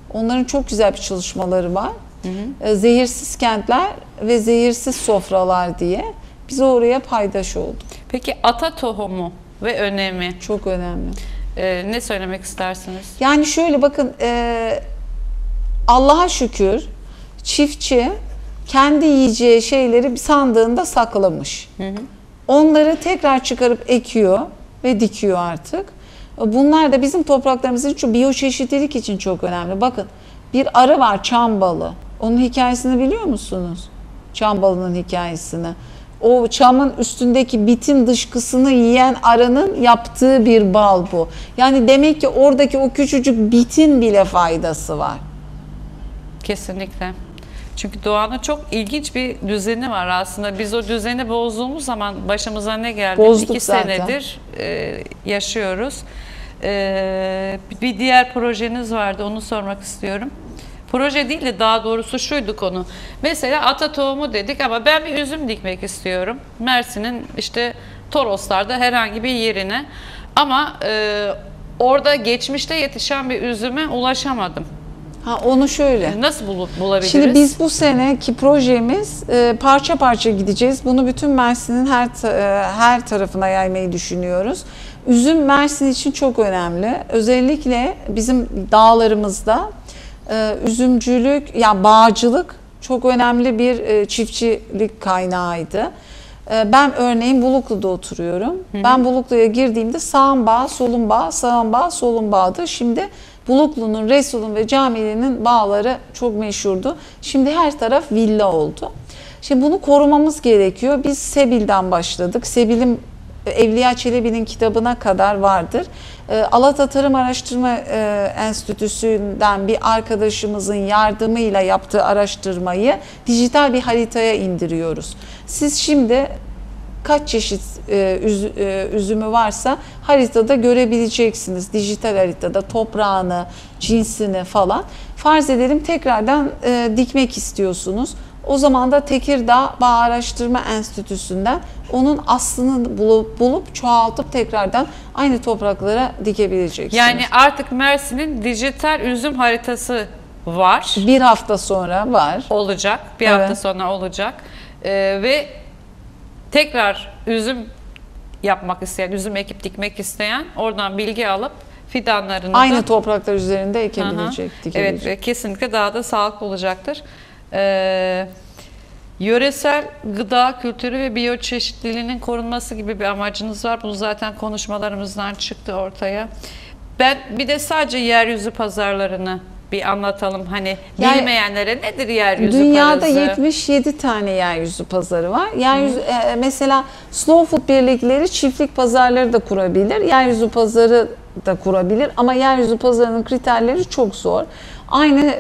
Onların çok güzel bir çalışmaları var. Hı hı. Zehirsiz kentler ve zehirsiz sofralar diye. Biz oraya paydaş olduk. Peki ata tohumu ve önemi? Çok önemli. Ee, ne söylemek istersiniz? Yani şöyle bakın, e, Allah'a şükür çiftçi kendi yiyeceği şeyleri bir sandığında saklamış. Hı hı. Onları tekrar çıkarıp ekiyor ve dikiyor artık. Bunlar da bizim topraklarımızın şu biyoçeşitlilik için çok önemli. Bakın, bir arı var, çam balı. Onun hikayesini biliyor musunuz? Çam balının hikayesini. O çamın üstündeki bitin dışkısını yiyen arının yaptığı bir bal bu. Yani demek ki oradaki o küçücük bitin bile faydası var. Kesinlikle. Çünkü doğanın çok ilginç bir düzeni var aslında. Biz o düzeni bozduğumuz zaman başımıza ne geldi? Bozduk İki zaten. senedir e, yaşıyoruz. E, bir diğer projeniz vardı, onu sormak istiyorum. Proje değil de daha doğrusu şuydu konu. Mesela ata tohumu dedik ama ben bir üzüm dikmek istiyorum. Mersin'in işte Toroslar'da herhangi bir yerine. Ama e, orada geçmişte yetişen bir üzüme ulaşamadım. Ha, onu şöyle. Nasıl bulup bulabiliriz? Şimdi biz bu seneki projemiz e, parça parça gideceğiz. Bunu bütün Mersin'in her e, her tarafına yaymayı düşünüyoruz. Üzüm Mersin için çok önemli. Özellikle bizim dağlarımızda e, üzümcülük, yani bağcılık çok önemli bir e, çiftçilik kaynağıydı. E, ben örneğin Buluklu'da oturuyorum. Hı hı. Ben Buluklu'ya girdiğimde sağım bağ, solum bağ, sağım bağ, solum bağdı. Şimdi Buluklu'nun, Resul'un ve Camili'nin bağları çok meşhurdu. Şimdi her taraf villa oldu. Şimdi bunu korumamız gerekiyor. Biz Sebil'den başladık. Sebil'in Evliya Çelebi'nin kitabına kadar vardır. Alata Tarım Araştırma Enstitüsü'nden bir arkadaşımızın yardımıyla yaptığı araştırmayı dijital bir haritaya indiriyoruz. Siz şimdi kaç çeşit e, üz, e, üzümü varsa haritada görebileceksiniz. Dijital haritada toprağını, cinsini falan. Farz edelim tekrardan e, dikmek istiyorsunuz. O zaman da Tekirdağ Bağ Araştırma Enstitüsü'nden onun aslını bulup, bulup çoğaltıp tekrardan aynı topraklara dikebileceksiniz. Yani artık Mersin'in dijital üzüm haritası var. Bir hafta sonra var. Olacak. Bir Evet. hafta sonra olacak. Ee, ve tekrar üzüm yapmak isteyen, üzüm ekip dikmek isteyen oradan bilgi alıp fidanlarını aynı da, topraklar üzerinde ekebilecek, aha, dikebilecek. evet, kesinlikle daha da sağlıklı olacaktır. Ee, yöresel gıda kültürü ve biyoçeşitliliğinin korunması gibi bir amacınız var. Bu zaten konuşmalarımızdan çıktı ortaya. Ben bir de sadece yeryüzü pazarlarını bir anlatalım. Hani yani, bilmeyenlere nedir yeryüzü dünyada pazarı? Dünyada yetmiş yedi tane yeryüzü pazarı var. Yeryüzü, e, mesela Slow Food birlikleri çiftlik pazarları da kurabilir. Yeryüzü pazarı da kurabilir. Ama yeryüzü pazarının kriterleri çok zor. Aynı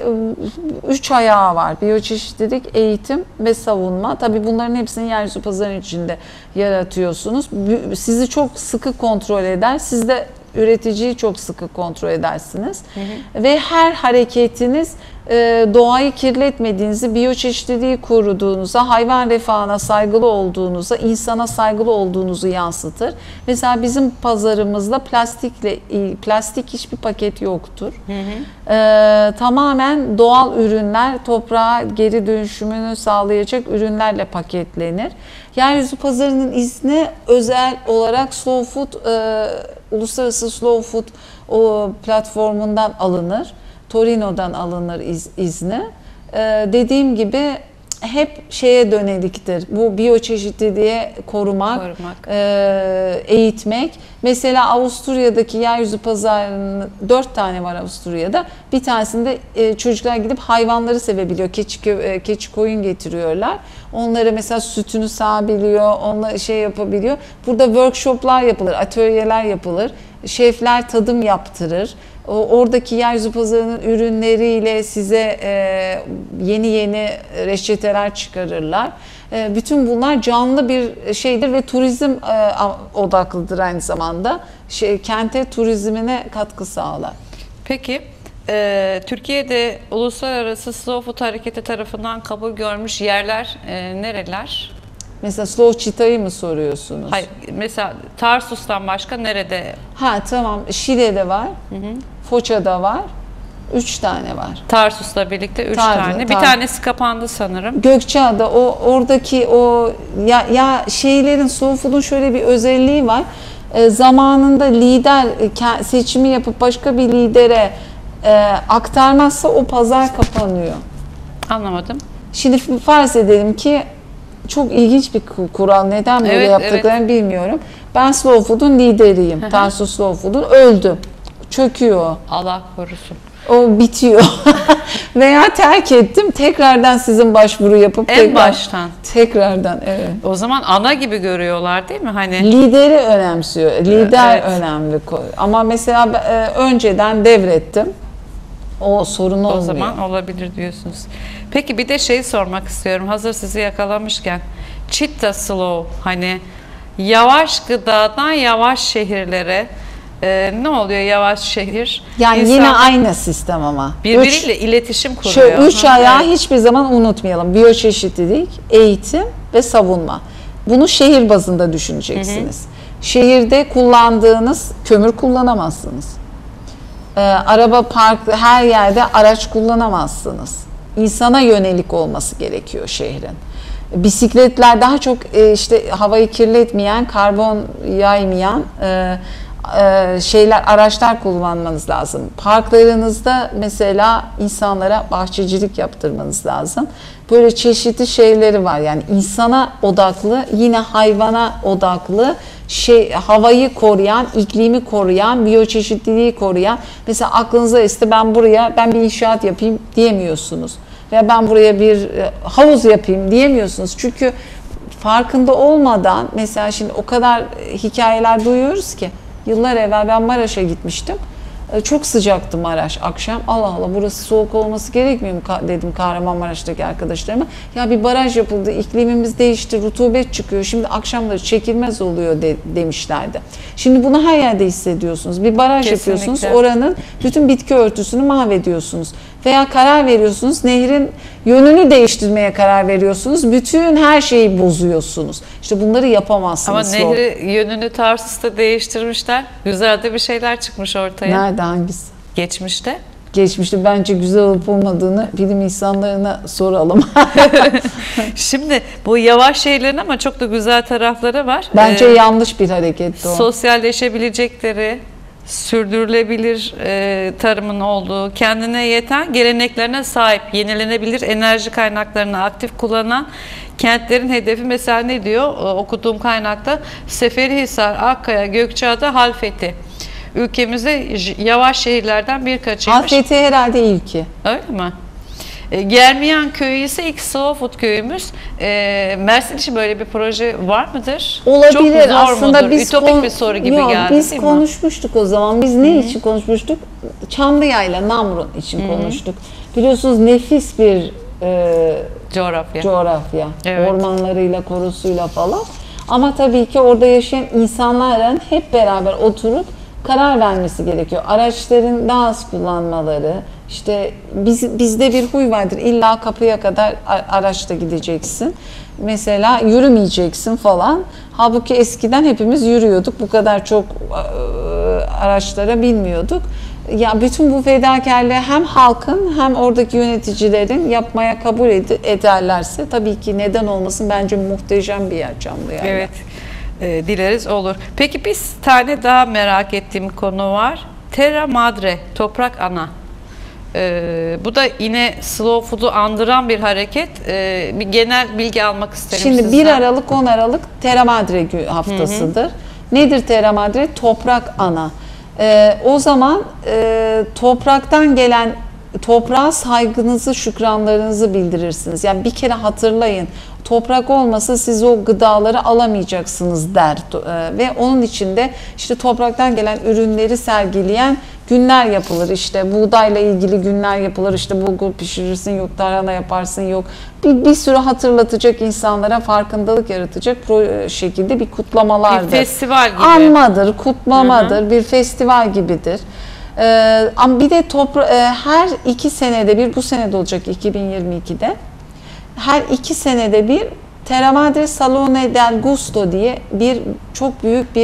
üç ayağı var. Biyoçeşitlilik, eğitim ve savunma. Tabii bunların hepsini yeryüzü pazarının içinde yaratıyorsunuz. Sizi çok sıkı kontrol eder. Siz de üreticiyi çok sıkı kontrol edersiniz. Hı hı. Ve her hareketiniz e, doğayı kirletmediğinizi, biyoçeşitliliği koruduğunuza, hayvan refahına saygılı olduğunuza, insana saygılı olduğunuzu yansıtır. Mesela bizim pazarımızda plastikle plastik hiçbir paket yoktur. Hı hı. E, tamamen doğal ürünler, toprağa geri dönüşümünü sağlayacak ürünlerle paketlenir. Yeryüzü pazarının izni özel olarak Slow Food, e, Uluslararası Slow Food o platformundan alınır. Torino'dan alınır iz, izni. Ee, dediğim gibi hep şeye döneliktir. Bu biyoçeşitliliğe korumak, korumak. E, eğitmek. Mesela Avusturya'daki yeryüzü pazarının dört tane var Avusturya'da. Bir tanesinde e, çocuklar gidip hayvanları sevebiliyor. Keçi, e, keçi koyun getiriyorlar. Onlara mesela sütünü sağabiliyor, onlara şey yapabiliyor. Burada workshoplar yapılır, atölyeler yapılır. Şefler tadım yaptırır. Oradaki yeryüzü pazarının ürünleriyle size e, yeni yeni reçeteler çıkarırlar. E, bütün bunlar canlı bir şeydir ve turizm e, odaklıdır aynı zamanda. Şey, kente turizmine katkı sağlar. Peki, e, Türkiye'de Uluslararası Slow Food Hareketi tarafından kabul görmüş yerler e, nereler? Mesela Slow Cheetah'yı mı soruyorsunuz? Hayır, mesela Tarsus'tan başka nerede? Ha tamam, Şile'de var, hı hı. Foça'da var, Üç tane var. Tarsus'la birlikte üç Tarsus, tane. Bir Tar- tanesi kapandı sanırım. Gökçeada o oradaki o ya, ya şeylerin Slow Food'un şöyle bir özelliği var. E, zamanında lider e, seçimi yapıp başka bir lidere e, aktarmazsa o pazar kapanıyor. Anlamadım. Şimdi farz edelim ki çok ilginç bir kural. Neden böyle Evet, yaptıklarını evet. bilmiyorum. Ben Slow Food'un lideriyim. Tarsus Slow Food'un öldü. Çöküyor. Allah korusun. O bitiyor. Veya terk ettim. Tekrardan sizin başvuru yapıp En tekrar, baştan. tekrardan evet. O zaman ana gibi görüyorlar değil mi? Hani Lideri önemsiyor. Lider Evet. önemli. Ama mesela ben, e, önceden devrettim. O sorun olmuyor. o zaman olabilir diyorsunuz. Peki bir de şey sormak istiyorum. Hazır sizi yakalamışken. Chitta Slow, hani yavaş gıdadan yavaş şehirlere, e, ne oluyor yavaş şehir? Yani İnsan yine aynı sistem ama. birbiriyle Üç- iletişim kuruyor. Şu üç Hı, ayağı evet. hiçbir zaman unutmayalım. Biyoçeşitlilik, eğitim ve savunma. Bunu şehir bazında düşüneceksiniz. Şehirde kullandığınız kömür kullanamazsınız. Ee, araba park, her yerde araç kullanamazsınız. İnsana yönelik olması gerekiyor şehrin. Bisikletler daha çok e, işte havayı kirletmeyen, karbon yaymayan e, e, şeyler, araçlar kullanmanız lazım. Parklarınızda mesela insanlara bahçecilik yaptırmanız lazım. Böyle çeşitli şeyleri var. Yani insana odaklı, yine hayvana odaklı, şey, havayı koruyan, iklimi koruyan, biyoçeşitliliği koruyan. Mesela aklınıza esti, ben buraya ben bir inşaat yapayım diyemiyorsunuz. Veya ben buraya bir e, havuz yapayım diyemiyorsunuz. Çünkü farkında olmadan, mesela şimdi o kadar e, hikayeler duyuyoruz ki, yıllar evvel ben Maraş'a gitmiştim. E, Çok sıcaktı Maraş akşam. Allah Allah, burası soğuk olması gerekmiyor mu Ka- dedim Kahramanmaraş'taki arkadaşlarıma. Ya bir baraj yapıldı, iklimimiz değişti, rutubet çıkıyor. Şimdi akşamları çekilmez oluyor de- demişlerdi. Şimdi bunu her yerde hissediyorsunuz. Bir baraj Kesinlikle. yapıyorsunuz, oranın bütün bitki örtüsünü mahvediyorsunuz. Veya karar veriyorsunuz, nehrin yönünü değiştirmeye karar veriyorsunuz. Bütün her şeyi bozuyorsunuz. İşte bunları Ama yapamazsınız. nehri yönünü Tarsus'ta değiştirmişler. Güzel de bir şeyler çıkmış ortaya. Nerede, hangisi? Geçmişte. Geçmişte bence güzel olup olmadığını bilim insanlarına soralım. Şimdi bu yavaş şeylerin ama çok da güzel tarafları var. Bence Ee, yanlış bir hareketti o. sosyalleşebilecekleri, sürdürülebilir e, tarımın olduğu, kendine yeten geleneklerine sahip, yenilenebilir enerji kaynaklarını aktif kullanan kentlerin hedefi. Mesela ne diyor e, okuduğum kaynakta? Seferihisar, Akkaya, Gökçeada, Halfeti. Ülkemizde j- yavaş şehirlerden birkaçıymış. Halfeti herhalde ilki. Öyle mi? E, Germiyan köyü ise ilk slow food köyümüz. E, Mersin için böyle bir proje var mıdır? Olabilir. Çok mu, zor Aslında mudur? biz Ütopik kon- bir soru gibi Yok, geldi biz değil mi? konuşmuştuk o zaman. Biz ne için konuşmuştuk? Çamlıyayla Namrun için konuştuk. Biliyorsunuz nefis bir e, Coğrafya. coğrafya. Evet. Ormanlarıyla, korusuyla falan. Ama tabii ki orada yaşayan insanların hep beraber oturup karar vermesi gerekiyor. Araçların daha az kullanmaları, işte biz, bizde bir huy vardır. İlla kapıya kadar a- araçla gideceksin. Mesela yürümeyeceksin falan. Halbuki eskiden hepimiz yürüyorduk. Bu kadar çok e, araçlara binmiyorduk. Ya bütün bu fedakarlığı hem halkın hem oradaki yöneticilerin yapmaya kabul ed- ederlerse tabii ki neden olmasın, bence muhteşem bir yer Çamlıyayla. Evet. E, dileriz olur. Peki bir tane daha merak ettiğim konu var. Terra Madre, toprak ana. E, bu da yine slow food'u andıran bir hareket. E, bir genel bilgi almak isterim Şimdi sizden. bir Aralık on Aralık Terra Madre gü- haftasıdır. Hı hı. Nedir Terra Madre? Toprak ana. Ee, o zaman e, topraktan gelen toprağa saygınızı, şükranlarınızı bildirirsiniz. Yani bir kere hatırlayın. Toprak olmasa siz o gıdaları alamayacaksınız der. Ee, ve onun içinde işte topraktan gelen ürünleri sergileyen günler yapılır. İşte buğdayla ilgili günler yapılır. İşte bulgur pişirirsin, yok tarhana yaparsın, yok. Bir, bir sürü hatırlatacak, insanlara farkındalık yaratacak pro- şekilde bir kutlamalardır. Bir festival gibi. Anmadır, kutlamadır, hı hı. bir festival gibidir. Ee, ama bir de topra- e, her iki senede bir, bu senede olacak iki bin yirmi ikide, her iki senede bir Terra Madre Salone del Gusto diye bir çok büyük bir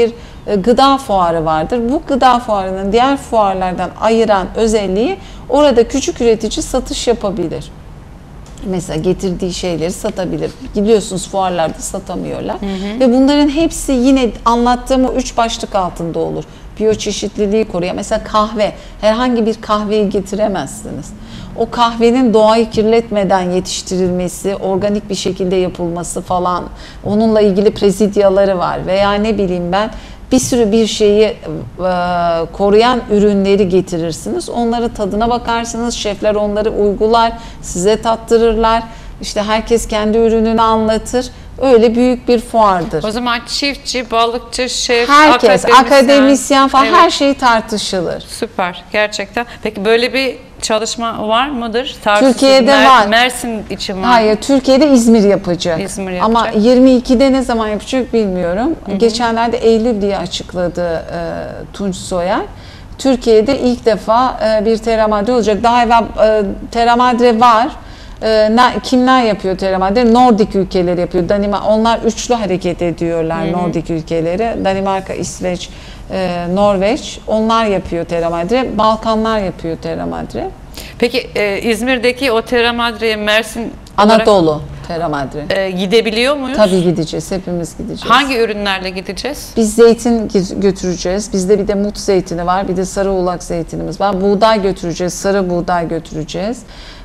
e, gıda fuarı vardır. Bu gıda fuarının diğer fuarlardan ayıran özelliği orada küçük üretici satış yapabilir. Mesela getirdiği şeyleri satabilir. Gidiyorsunuz fuarlarda satamıyorlar. Hı hı. Ve bunların hepsi yine anlattığım o üç başlık altında olur. Biyoçeşitliliği koruyor. Mesela kahve. Herhangi bir kahveyi getiremezsiniz. O kahvenin doğayı kirletmeden yetiştirilmesi, organik bir şekilde yapılması falan, onunla ilgili prezidyaları var. Veya ne bileyim ben, bir sürü bir şeyi e, koruyan ürünleri getirirsiniz. Onların tadına bakarsınız. Şefler onları uygular, size tattırırlar. İşte herkes kendi ürününü anlatır. Öyle büyük bir fuardır. O zaman çiftçi, balıkçı, şef, herkes, akademisyen, akademisyen falan evet. her şey tartışılır. Süper, gerçekten. Peki böyle bir çalışma var mıdır? Türkiye'de Mer var. Mersin için var. Hayır, Türkiye'de İzmir yapacak. İzmir yapacak. Ama yirmi ikide ne zaman yapacak bilmiyorum. Hı hı. Geçenlerde Eylül diye açıkladı e, Tunç Soyer. Türkiye'de ilk defa e, bir Terra olacak. Daha evvel e, Terra Madre var. E, kimler yapıyor Terra Madre? Nordik ülkeleri yapıyor. Danimarka, onlar üçlü hareket ediyorlar, hı hı. Nordik ülkeleri. Danimarka, İsveç, e, Norveç. Onlar yapıyor Terra Madre. Balkanlar yapıyor Terra Madre. Peki e, İzmir'deki o Terra Madre'ye Mersin Anadolu olarak, Terra Madre. E, gidebiliyor muyuz? Tabii gideceğiz. Hepimiz gideceğiz. Hangi ürünlerle gideceğiz? Biz zeytin götüreceğiz. Bizde bir de mut zeytini var. Bir de sarı ulak zeytinimiz var. Buğday götüreceğiz. Sarı buğday götüreceğiz.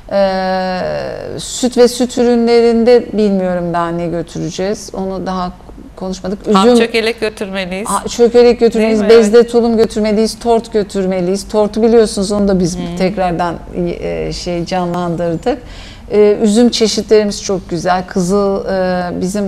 Ee, süt ve süt ürünlerinde bilmiyorum daha ne götüreceğiz. Onu daha konuşmadık. Üzüm, Ham çökelek götürmeliyiz. Ha, çökelek götürmeliyiz. Bezde evet. tulum götürmeliyiz. Tort götürmeliyiz. Tortu biliyorsunuz, onu da biz hmm. tekrardan e, şey canlandırdık. Ee, üzüm çeşitlerimiz çok güzel. Kızıl e, bizim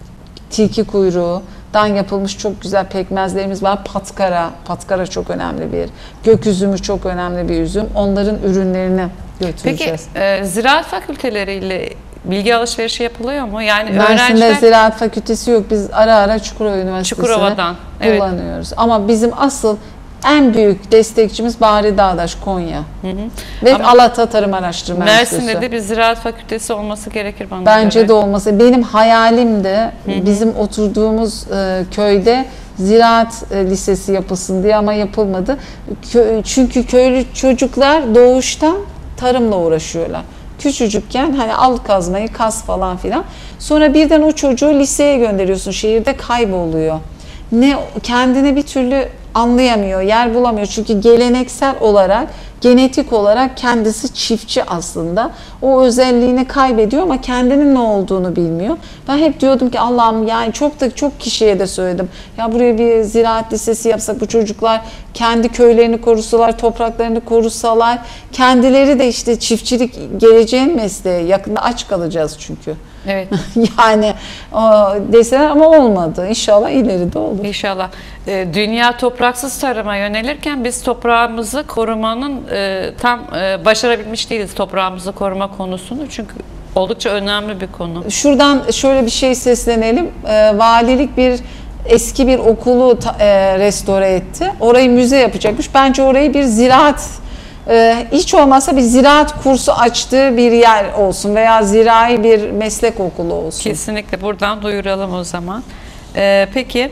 tilki kuyruğundan yapılmış çok güzel pekmezlerimiz var. Patkara. Patkara çok önemli bir. Gök üzümü çok önemli bir üzüm. Onların ürünlerini götüreceğiz. Peki e, ziraat fakülteleriyle bilgi alışverişi yapılıyor mu? Yani Mersin'de öğrenciler... ziraat fakültesi yok. Biz ara ara Çukurova Üniversitesi'ni Çukurova'dan, kullanıyoruz. Evet. Ama bizim asıl en büyük destekçimiz Bahri Dağdaş, Konya. Hı hı. Ve Ama Alata Tarım Araştırma Enstitüsü. Mersin'de de bir ziraat fakültesi olması gerekir bana Bence göre. de olması. Benim hayalim de hı hı. bizim oturduğumuz e, köyde ziraat e, lisesi yapılsın diye, ama yapılmadı. Kö çünkü köylü çocuklar doğuştan tarımla uğraşıyorlar. Küçücükken hani al kazmayı, kaz falan filan. Sonra birden o çocuğu liseye gönderiyorsun. Şehirde kayboluyor. Ne kendini bir türlü anlayamıyor, yer bulamıyor. Çünkü geleneksel olarak, genetik olarak kendisi çiftçi aslında. O özelliğini kaybediyor ama kendinin ne olduğunu bilmiyor. Ben hep diyordum ki Allah'ım, yani çok da çok kişiye de söyledim. Ya buraya bir ziraat lisesi yapsak, bu çocuklar kendi köylerini korusalar, topraklarını korusalar, kendileri de işte çiftçilik geleceğin mesleği, yakında aç kalacağız çünkü. Evet. Yani o, deseler ama olmadı. İnşallah ileride olur. İnşallah. E, dünya topraksız tarıma yönelirken biz toprağımızı korumanın e, tam e, başarabilmiş değiliz, toprağımızı koruma konusunu. Çünkü oldukça önemli bir konu. Şuradan şöyle bir şey seslenelim. E, valilik bir eski bir okulu ta, e, restore etti. Orayı müze yapacakmış. Bence orayı bir ziraat, Ee, hiç olmazsa bir ziraat kursu açtığı bir yer olsun veya zirai bir meslek okulu olsun. Kesinlikle, buradan duyuralım o zaman. Ee, peki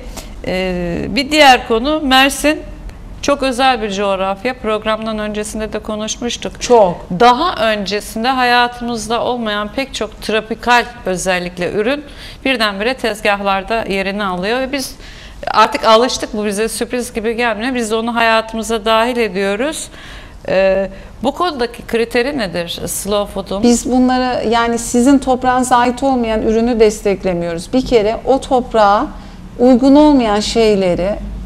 e, bir diğer konu, Mersin çok özel bir coğrafya. Programdan öncesinde de konuşmuştuk. Çok. Daha öncesinde hayatımızda olmayan pek çok tropikal özellikle ürün birdenbire tezgahlarda yerini alıyor ve biz artık alıştık, bu bize sürpriz gibi gelmiyor. Biz de onu hayatımıza dahil ediyoruz. Ee, bu konudaki kriteri nedir Slow Food'un? Biz bunları, yani sizin toprağınıza ait olmayan ürünü desteklemiyoruz. Bir kere o toprağa uygun olmayan şeyleri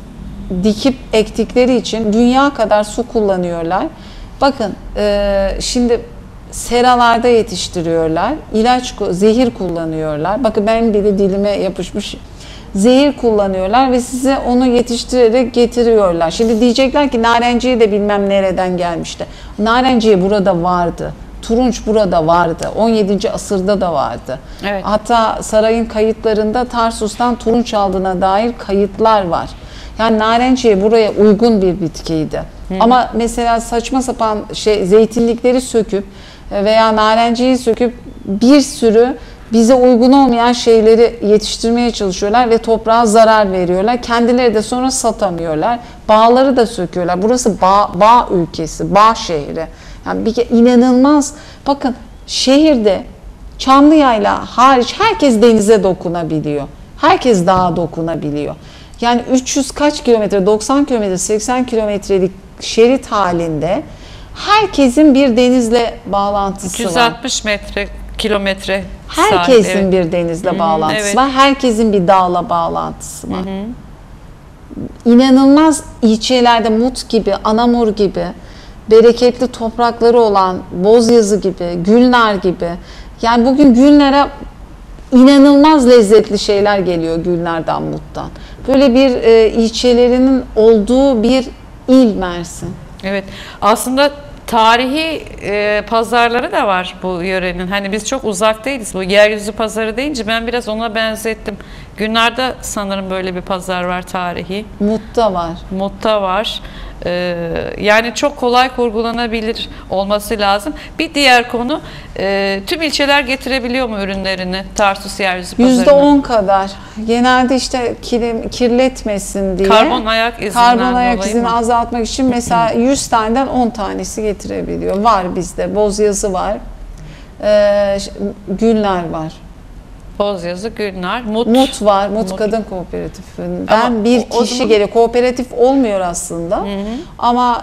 dikip ektikleri için dünya kadar su kullanıyorlar. Bakın e, şimdi seralarda yetiştiriyorlar, ilaç, zehir kullanıyorlar. Bakın ben bile dilime yapışmış. Zehir kullanıyorlar ve size onu yetiştirerek getiriyorlar. Şimdi diyecekler ki narenciye de bilmem nereden gelmişti. Narenciye burada vardı. Turunç burada vardı. on yedinci asırda da vardı. Evet. Hatta sarayın kayıtlarında Tarsus'tan turunç aldığına dair kayıtlar var. Yani narenciye buraya uygun bir bitkiydi. Hı. Ama mesela saçma sapan şey zeytinlikleri söküp veya narenciyi söküp bir sürü bize uygun olmayan şeyleri yetiştirmeye çalışıyorlar ve toprağa zarar veriyorlar. Kendileri de sonra satamıyorlar. Bağları da söküyorlar. Burası bağ, bağ ülkesi, bağ şehri. Yani bir inanılmaz. Bakın şehirde Çamlıyayla hariç herkes denize dokunabiliyor. Herkes dağa dokunabiliyor. Yani üç yüz kaç kilometre, doksan kilometre, seksen kilometrelik şerit halinde herkesin bir denizle bağlantısı var. üç yüz altmış metre kilometre. Herkesin sahil, evet. bir denizle Hı-hı, bağlantısı evet. var. Herkesin bir dağla bağlantısı var. Hı-hı. İnanılmaz ilçelerde Mut gibi, Anamur gibi, bereketli toprakları olan Bozyazı gibi, Gülnar gibi. Yani bugün Gülnar'a inanılmaz lezzetli şeyler geliyor Gülnar'dan, Mut'tan. Böyle bir e, ilçelerinin olduğu bir il Mersin. Evet. Aslında tarihi e, pazarları da var bu yörenin. Hani biz çok uzak değiliz. Bu yeryüzü pazarı deyince ben biraz ona benzettim. Gülnar'da sanırım böyle bir pazar var tarihi. Mut'ta var. Mut'ta var. Ee, yani çok kolay kurgulanabilir olması lazım. Bir diğer konu, e, tüm ilçeler getirebiliyor mu ürünlerini Tarsus yeryüzü pazarına? yüzde on kadar. Genelde işte kirim, kirletmesin diye. Karbon ayak izinden Karbon ayak dolayı izini mı? azaltmak için mesela yüz taneden on tanesi getirebiliyor. Var bizde. Bozyazı var. Ee, Gülnar var. Bozyazı, Gülnar, Mut. Mut var. Mut, Mut. Kadın Kooperatifinden Ama bir o, o kişi zaman... geliyor. Kooperatif olmuyor aslında. Hı hı. Ama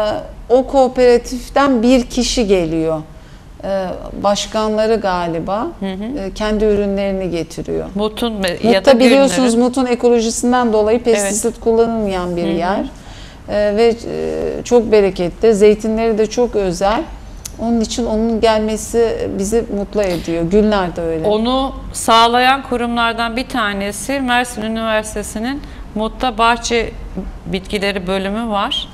e, o kooperatiften bir kişi geliyor. E, başkanları galiba hı hı. E, kendi ürünlerini getiriyor. Mut'un ya da biliyorsunuz Mut'un ekolojisinden dolayı pestisit evet. kullanılmayan bir hı hı. yer. E, ve e, çok bereketli. Zeytinleri de çok özel. Onun için onun gelmesi bizi mutlu ediyor. Gülnar da öyle. Onu sağlayan kurumlardan bir tanesi Mersin Üniversitesi'nin Mut'ta bahçe bitkileri bölümü var.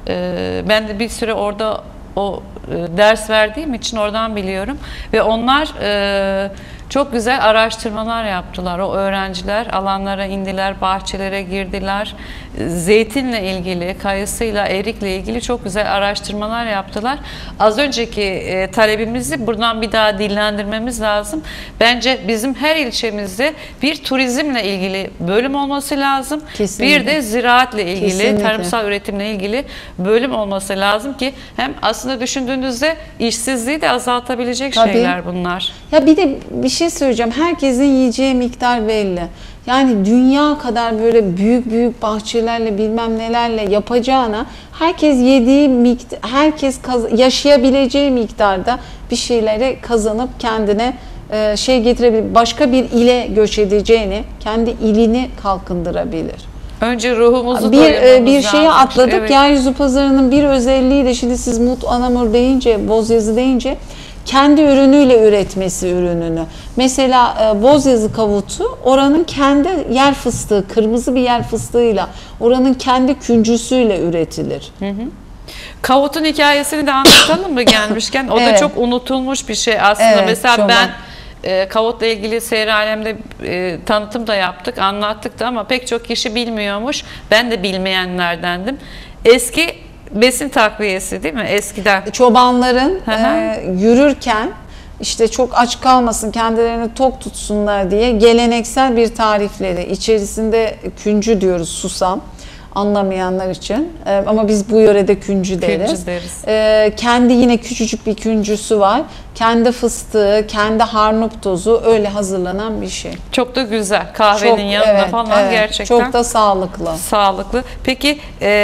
Ee, ben de bir süre orada o e, ders verdiğim için oradan biliyorum. Ve onlar e, çok güzel araştırmalar yaptılar. O öğrenciler alanlara indiler, bahçelere girdiler. Zeytinle ilgili, kayısıyla, erikle ilgili çok güzel araştırmalar yaptılar. Az önceki e, talebimizi buradan bir daha dillendirmemiz lazım. Bence bizim her ilçemizde bir turizmle ilgili bölüm olması lazım. Kesinlikle. Bir de ziraatle ilgili, Kesinlikle. tarımsal üretimle ilgili bölüm olması lazım ki hem aslında düşündüğünüzde işsizliği de azaltabilecek Tabii. şeyler bunlar. Ya bir de bir şey söyleyeceğim. Herkesin yiyeceği miktar belli. Yani dünya kadar böyle büyük büyük bahçelerle bilmem nelerle yapacağına herkes yediği miktar, herkes yaşayabileceği miktarda bir şeyleri kazanıp kendine e, şey getirebilir. Başka bir ile göç edeceğini, kendi ilini kalkındırabilir. Önce ruhumuzu bir e, bir şeyi lazım. atladık. Evet. Yeryüzü pazarının bir özelliği de şimdi siz Mut, Anamur deyince, Bozyazı deyince kendi ürünüyle üretmesi ürününü. Mesela e, Bozyazı kavutu oranın kendi yer fıstığı, kırmızı bir yer fıstığıyla, oranın kendi küncüsüyle üretilir. Hı hı. Kavutun hikayesini de anlatalım mı gelmişken? O evet. da çok unutulmuş bir şey aslında. Evet, mesela ben e, kavutla ilgili Seyir Alem'de e, tanıtım da yaptık, anlattık da ama pek çok kişi bilmiyormuş. Ben de bilmeyenlerdendim. Eski besin takviyesi değil mi eskiden? Çobanların e, yürürken işte çok aç kalmasın, kendilerini tok tutsunlar diye geleneksel bir tarifleri. İçerisinde küncü diyoruz, susam. Anlamayanlar için. E, ama biz bu yörede küncü deriz. Küncü deriz. E, kendi yine küçücük bir küncüsü var. Kendi fıstığı, kendi harnup tozu öyle hazırlanan bir şey. Çok da güzel. Kahvenin çok, yanında evet, falan evet, gerçekten. Çok da sağlıklı. Sağlıklı. Peki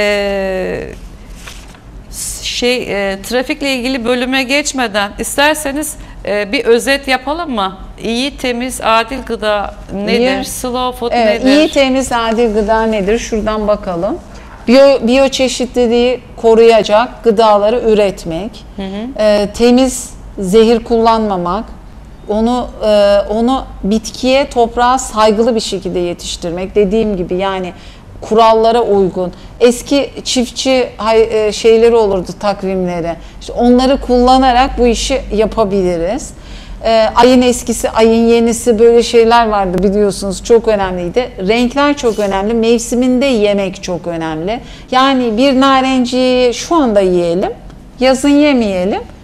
eee şey e, trafikle ilgili bölüme geçmeden isterseniz e, bir özet yapalım mı? İyi, temiz, adil gıda nedir? İyi. Slow food evet, nedir? İyi, temiz, adil gıda nedir? Şuradan bakalım. Biyo, biyoçeşitliliği koruyacak gıdaları üretmek. Hı hı. E, temiz, zehir kullanmamak. Onu e, onu bitkiye, toprağa saygılı bir şekilde yetiştirmek. Dediğim gibi yani kurallara uygun. Eski çiftçi şeyleri olurdu, takvimleri. İşte onları kullanarak bu işi yapabiliriz. Ee, ayın eskisi, ayın yenisi böyle şeyler vardı biliyorsunuz. Çok önemliydi. Renkler çok önemli. Mevsiminde yemek çok önemli. Yani bir narenciyi şu anda yiyelim. Yazın yemeyelim.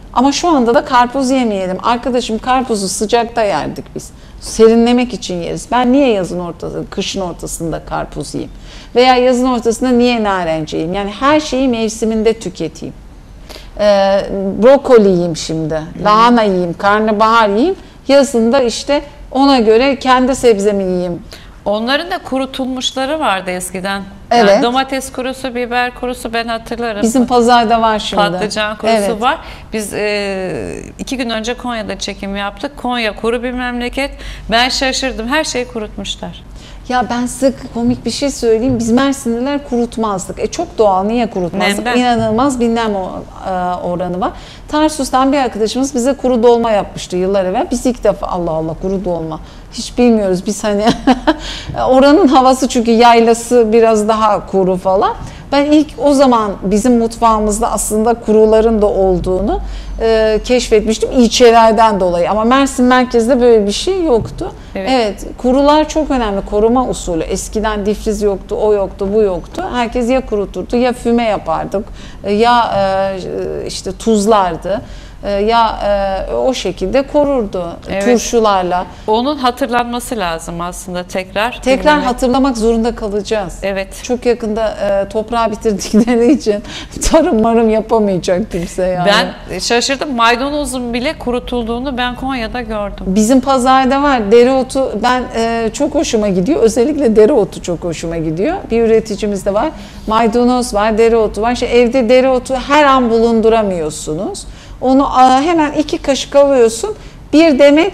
Ama şu anda da karpuz yemeyelim. Arkadaşım, karpuzu sıcakta yerdik biz. Serinlemek için yeriz. Ben niye yazın ortasında, kışın ortasında karpuz yiyeyim? Veya yazın ortasında niye narenciye yiyeyim? Yani her şeyi mevsiminde tüketeyim. Ee, brokoli yiyeyim şimdi, lahana yiyeyim, karnabahar yiyeyim. Yazında işte ona göre kendi sebzemi yiyeyim. Onların da kurutulmuşları vardı eskiden. Yani Evet. domates kurusu, biber kurusu ben hatırlarım. Bizim pazarda var şimdi. Patlıcan kurusu Evet. var. Biz e, iki gün önce Konya'da çekim yaptık. Konya kuru bir memleket. Ben şaşırdım. Her şeyi kurutmuşlar. Ya ben size komik bir şey söyleyeyim. Biz Mersinliler kurutmazdık. E çok doğal, niye kurutmazdık? Nemden. İnanılmaz bir nem o- e, oranı var. Tarsus'tan bir arkadaşımız bize kuru dolma yapmıştı yıllar evvel. Biz ilk defa Allah Allah kuru dolma. Hiç bilmiyoruz biz hani. Oranın havası çünkü yaylası biraz daha kuru falan. Ben ilk o zaman bizim mutfağımızda aslında kuruların da olduğunu e, keşfetmiştim ilçelerden dolayı. Ama Mersin merkezde böyle bir şey yoktu. Evet. Evet, kurular çok önemli. Koruma usulü. Eskiden difriz yoktu, o yoktu, bu yoktu. Herkes ya kuruturdu ya füme yapardık ya e, işte tuzlardı. E, ya e, o şekilde korurdu Evet. turşularla. Onun hatırlanması lazım aslında tekrar. Tekrar dinlemek. hatırlamak zorunda kalacağız. Evet. Çok yakında e, toprağı bitirdikleri için tarım marım yapamayacak kimse yani. Ben şaşırdım. Maydanozun bile kurutulduğunu ben Konya'da gördüm. Bizim pazarda var dereotu, ben e, çok hoşuma gidiyor. Özellikle dereotu çok hoşuma gidiyor. Bir üreticimiz de var. Maydanoz var, dereotu var. İşte evde dereotu her an bulunduramıyorsunuz. Onu a, hemen iki kaşık alıyorsun. Bir demet,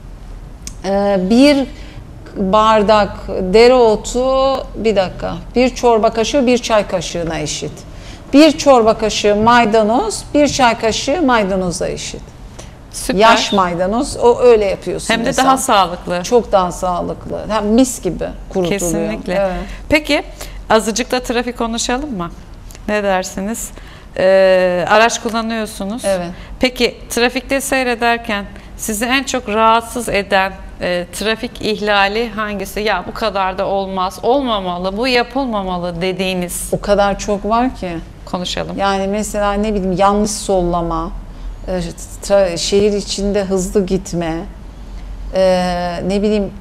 e, bir bardak dereotu, bir dakika, bir çorba kaşığı bir çay kaşığına eşit. Bir çorba kaşığı maydanoz, bir çay kaşığı maydanoza eşit. Süper. Yaş maydanoz, o öyle yapıyorsun. Hem de mesela. daha sağlıklı. Çok daha sağlıklı. Hem mis gibi kurutuluyor. Kesinlikle. Evet. Peki azıcık da trafik konuşalım mı? Ne dersiniz? Ee, araç kullanıyorsunuz. Evet. Peki trafikte seyrederken sizi en çok rahatsız eden e, trafik ihlali hangisi? Ya bu kadar da olmaz, olmamalı, bu yapılmamalı dediğiniz, O kadar çok var ki. konuşalım. Yani mesela ne bileyim yanlış sollama, e, tra- şehir içinde hızlı gitme, e, ne bileyim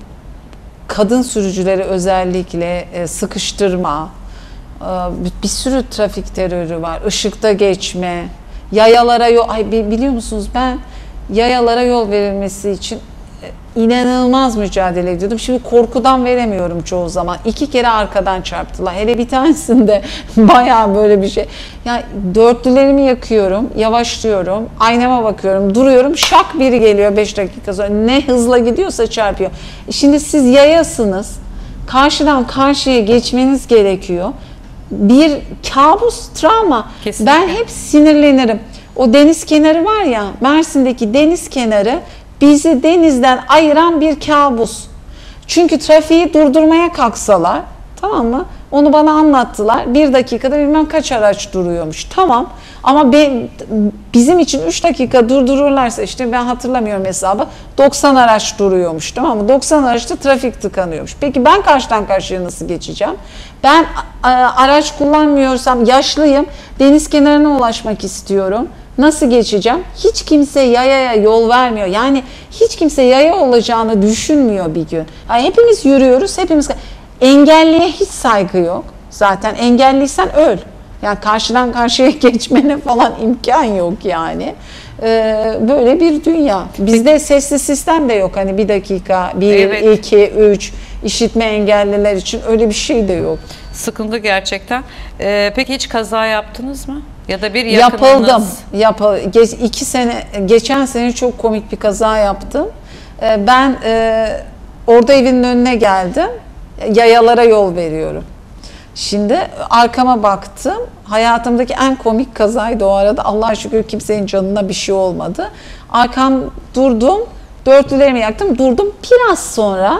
kadın sürücüleri özellikle e, sıkıştırma, e, bir sürü trafik terörü var. Işıkta geçme, yayalara yol, ay bi- biliyor musunuz ben yayalara yol verilmesi için e, inanılmaz mücadele ediyordum. Şimdi korkudan veremiyorum çoğu zaman. İki kere arkadan çarptılar. Hele bir tanesinde bayağı böyle bir şey. Yani dörtlülerimi yakıyorum, yavaşlıyorum, aynama bakıyorum, duruyorum, şak biri geliyor beş dakika sonra. Ne hızla gidiyorsa çarpıyor. E Şimdi siz yayasınız. Karşıdan karşıya geçmeniz gerekiyor. Bir kabus, travma. Kesinlikle. Ben hep sinirlenirim. O deniz kenarı var ya, Mersin'deki deniz kenarı bizi denizden ayıran bir kabus. Çünkü trafiği durdurmaya kalksalar, tamam mı? Onu bana anlattılar. Bir dakikada bilmem kaç araç duruyormuş. Tamam. Ama ben, bizim için üç dakika durdururlarsa, işte ben hatırlamıyorum hesabı, doksan araç duruyormuş. Tamam mı? doksan araçta trafik tıkanıyormuş. Peki ben karşıdan karşıya nasıl geçeceğim? Ben a, araç kullanmıyorsam, yaşlıyım, deniz kenarına ulaşmak istiyorum. Nasıl geçeceğim? Hiç kimse yayaya yol vermiyor. Yani hiç kimse yaya olacağını düşünmüyor bir gün. Yani hepimiz yürüyoruz, hepimiz... Engelliye hiç saygı yok. Zaten engelliysen öl. Yani karşıdan karşıya geçmene falan imkan yok yani. Ee, böyle bir dünya. Bizde sesli sistem de yok. Hani bir dakika, bir, Evet. iki, üç, işitme engelliler için öyle bir şey de yok. Sıkıntı gerçekten. Ee, peki hiç kaza yaptınız mı? Ya da bir yakınınız? Yapıldım. Yapıl Geç, iki sene, geçen sene çok komik bir kaza yaptım. Ee, ben e, orada evinin önüne geldim. Yayalara yol veriyorum. Şimdi arkama baktım. Hayatımdaki en komik kazaydı o arada. Allah'a şükür kimsenin canına bir şey olmadı. Arkam durdum. Dörtlülerimi yaktım. Durdum. Biraz sonra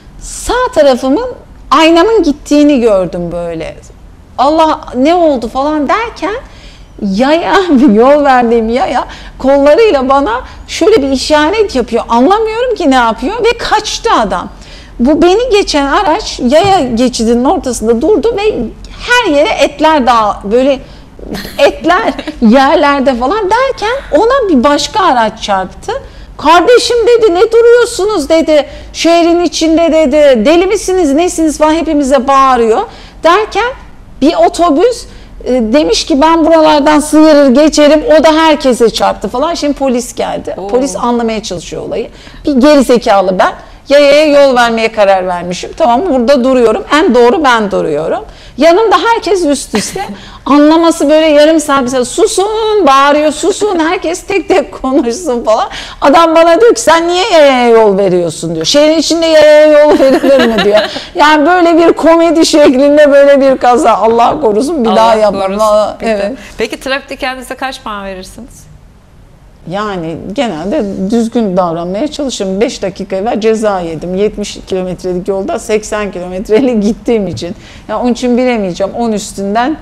sağ tarafımın aynamın gittiğini gördüm böyle. Allah ne oldu falan derken yaya, yol verdiğim yaya kollarıyla bana şöyle bir işaret yapıyor. Anlamıyorum ki ne yapıyor ve kaçtı adam. Bu beni geçen araç yaya geçidinin ortasında durdu ve her yere etler dağ böyle etler yerlerde falan derken ona bir başka araç çarptı. Kardeşim dedi, ne duruyorsunuz dedi, şehrin içinde dedi, deli misiniz nesiniz falan hepimize bağırıyor. Derken bir otobüs e, demiş ki ben buralardan sıyırır geçerim, o da herkese çarptı falan. Şimdi polis geldi. Oo. Polis anlamaya çalışıyor olayı. Bir gerizekalı ben yayaya yol vermeye karar vermişim. Tamam, burada duruyorum. En doğru ben duruyorum. Yanımda herkes üst üste. Anlaması böyle yarım saat, bir susun, bağırıyor, susun, herkes tek tek konuşsun falan. Adam bana diyor ki sen niye yayaya yol veriyorsun diyor. Şehrin içinde yayaya yol verilir mi diyor. Yani böyle bir komedi şeklinde böyle bir kaza, Allah korusun bir Allah daha yapmam. korusun. Vallahi, Peki. evet. Peki trafikte kendinize kaç puan verirsiniz? Yani genelde düzgün davranmaya çalışırım. beş dakika evvel ceza yedim. yetmiş kilometrelik yolda seksen kilometreyle gittiğim için. Yani onun için bilemeyeceğim. on üstünden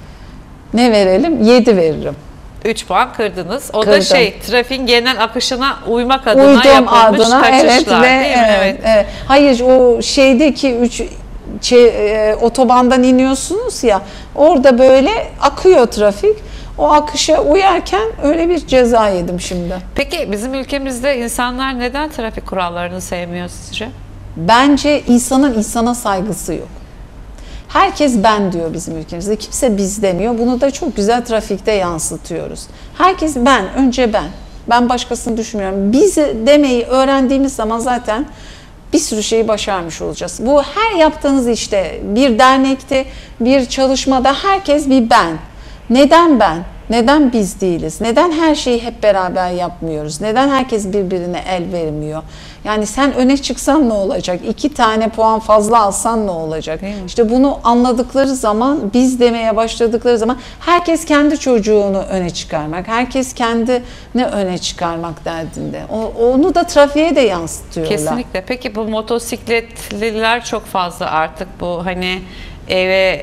ne verelim? yedi veririm. üç puan kırdınız. O Kırdım. da şey, trafiğin genel akışına uymak adına Uydum yapılmış adına, kaçışlar evet ve değil mi? evet, evet. Hayır, o şeydeki üç şey, e, otobandan iniyorsunuz ya, orada böyle akıyor trafik. O akışa uyarken öyle bir ceza yedim şimdi. Peki bizim ülkemizde insanlar neden trafik kurallarını sevmiyor sizce? Bence insanın insana saygısı yok. Herkes ben diyor bizim ülkemizde. Kimse biz demiyor. Bunu da çok güzel trafikte yansıtıyoruz. Herkes ben, önce ben. Ben başkasını düşünmüyorum. Biz demeyi öğrendiğimiz zaman zaten bir sürü şeyi başarmış olacağız. Bu her yaptığınız işte, bir dernekte, bir çalışmada herkes bir ben. Neden ben? Neden biz değiliz? Neden her şeyi hep beraber yapmıyoruz? Neden herkes birbirine el vermiyor? Yani sen öne çıksan ne olacak? İki tane puan fazla alsan ne olacak? İşte bunu anladıkları zaman, biz demeye başladıkları zaman herkes kendi çocuğunu öne çıkarmak, herkes kendini öne çıkarmak derdinde. O, onu da trafiğe de yansıtıyorlar. Kesinlikle. Peki bu motosikletliler çok fazla artık, bu hani eve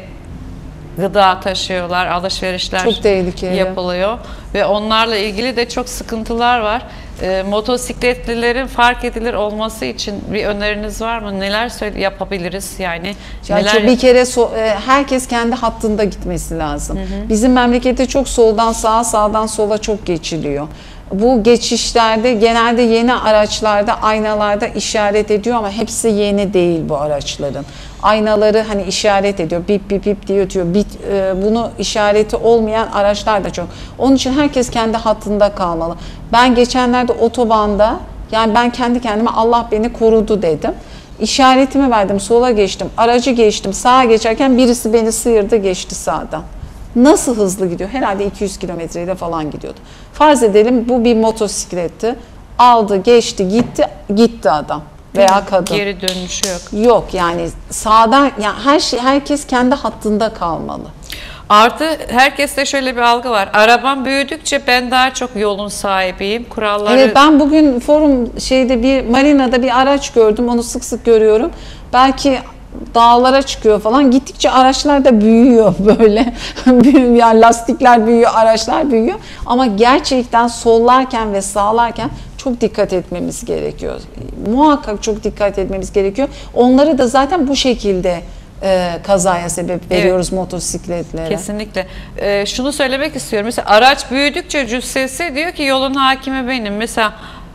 gıda taşıyorlar, alışverişler Çok tehlikeli yapılıyor ve onlarla ilgili de çok sıkıntılar var. E, motosikletlilerin fark edilir olması için bir öneriniz var mı? Neler söyle yapabiliriz yani? Yani neler bir kere so, herkes kendi hattında gitmesi lazım. Hı hı. Bizim memlekette çok soldan sağa, sağdan sola çok geçiliyor. Bu geçişlerde genelde yeni araçlarda aynalarda işaret ediyor ama hepsi yeni değil bu araçların. Aynaları hani işaret ediyor, bip bip bip diyor, diyor. Bit, e, bunu işareti olmayan araçlar da çok. Onun için herkes kendi hattında kalmalı. Ben geçenlerde otobanda, yani ben kendi kendime Allah beni korudu dedim. İşaretimi verdim, sola geçtim, aracı geçtim, sağa geçerken birisi beni sıyırdı, geçti sağdan. Nasıl hızlı gidiyor? Herhalde iki yüz kilometreyle falan gidiyordu. Farz edelim bu bir motosikletti. Aldı, geçti, gitti, gitti adam veya kadın. Geri dönüşü yok. Yok yani sağdan, yani her şey, herkes kendi hattında kalmalı. Artı herkeste şöyle bir algı var. Arabam büyüdükçe ben daha çok yolun sahibiyim. Kuralları... Evet, ben bugün forum şeyde bir marinada bir araç gördüm. Onu sık sık görüyorum. Belki dağlara çıkıyor falan. Gittikçe araçlar da büyüyor böyle. Yani lastikler büyüyor, araçlar büyüyor. Ama gerçekten sollarken ve sağlarken çok dikkat etmemiz gerekiyor. Muhakkak çok dikkat etmemiz gerekiyor. Onları da zaten bu şekilde e, kazaya sebep veriyoruz, evet, motosikletlere. Kesinlikle. Ee, şunu söylemek istiyorum. Mesela araç büyüdükçe cüssesi diyor ki yolun hakimi benim. Mesela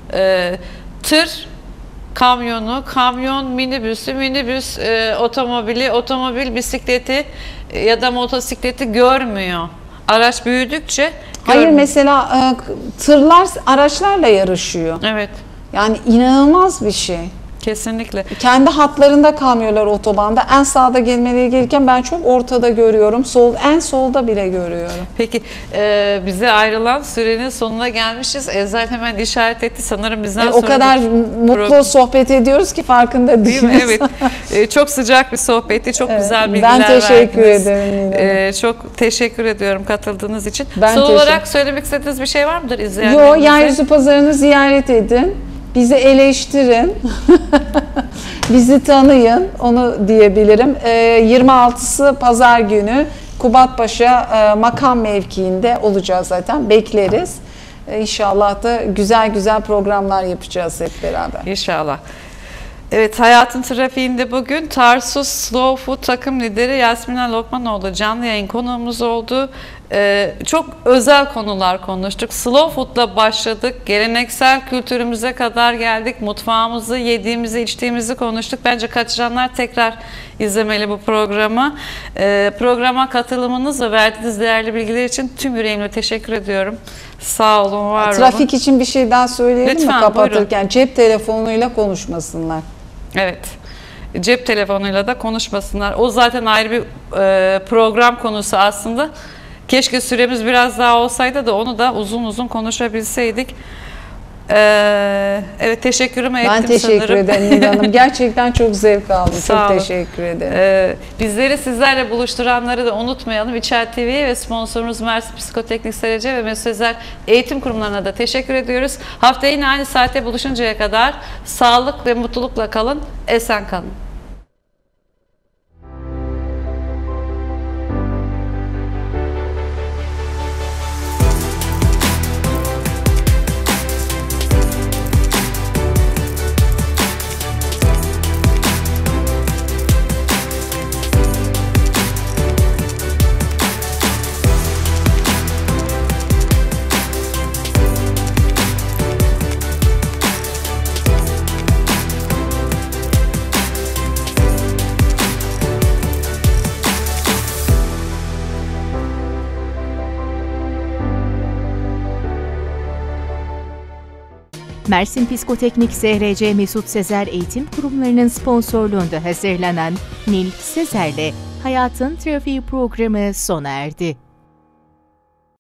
e, tır kamyonu, kamyon minibüsü, minibüs e, otomobili, otomobil bisikleti e, ya da motosikleti görmüyor. Araç büyüdükçe Hayır, görmüyor. mesela e, tırlar araçlarla yarışıyor. Evet. Yani inanılmaz bir şey. Kesinlikle. Kendi hatlarında kalmıyorlar otobanda. En sağda gelmeleri gelirken ben çok ortada görüyorum. Sol, en solda bile görüyorum. Peki e, bize ayrılan sürenin sonuna gelmişiz. Ezel hemen işaret etti. Sanırım bizden E, sonra... o kadar mutlu sohbet ediyoruz ki farkında değiliz. Değil mi? Evet. E, çok sıcak bir sohbetti. Çok evet, güzel bilgiler verdiniz. Ben teşekkür verdiniz. ederim. E, çok teşekkür ediyorum katıldığınız için. Ben Son teşekkür... olarak söylemek istediğiniz bir şey var mıdır izleyenlerimize? Yok, yeryüzü pazarını ziyaret edin. Bizi eleştirin, bizi tanıyın, onu diyebilirim. yirmi altısı pazar günü Kubatpaşa makam mevkiinde olacağız zaten, bekleriz. İnşallah da güzel güzel programlar yapacağız hep beraber. İnşallah. Evet, Hayatın Trafiğinde bugün Tarsus Slow Food takım lideri Yasmina Lokmanoğlu canlı yayın konuğumuz oldu. Ee, çok özel konular konuştuk. Slow food'la başladık. Geleneksel kültürümüze kadar geldik. Mutfağımızı, yediğimizi, içtiğimizi konuştuk. Bence kaçıranlar tekrar izlemeli bu programı. Ee, programa katılımınız ve verdiğiniz değerli bilgiler için tüm yüreğimle teşekkür ediyorum. Sağ olun, var olun. Trafik için bir şey daha söyleyelim Lütfen, mi kapatırken? buyurun. Cep telefonuyla konuşmasınlar. Evet. Cep telefonuyla da konuşmasınlar. O zaten ayrı bir e, program konusu aslında. Keşke süremiz biraz daha olsaydı da onu da uzun uzun konuşabilseydik. Ee, evet, teşekkürümü ettim Ben teşekkür sanırım. ederim Nil Hanım. Gerçekten çok zevk aldım. Sağ Çok olun. teşekkür ederim. Ee, bizleri sizlerle buluşturanları da unutmayalım. İçer T V'ye ve sponsorumuz Mersin Psikoteknik S R C ve Mesut Sezer Eğitim Kurumlarına da teşekkür ediyoruz. Haftaya yine aynı saatte buluşuncaya kadar sağlık ve mutlulukla kalın, esen kalın. Mersin Psikoteknik S R C Mesut Sezer Eğitim Kurumlarının sponsorluğunda hazırlanan Nil Sezer'le Hayatın Trafiği programı sona erdi.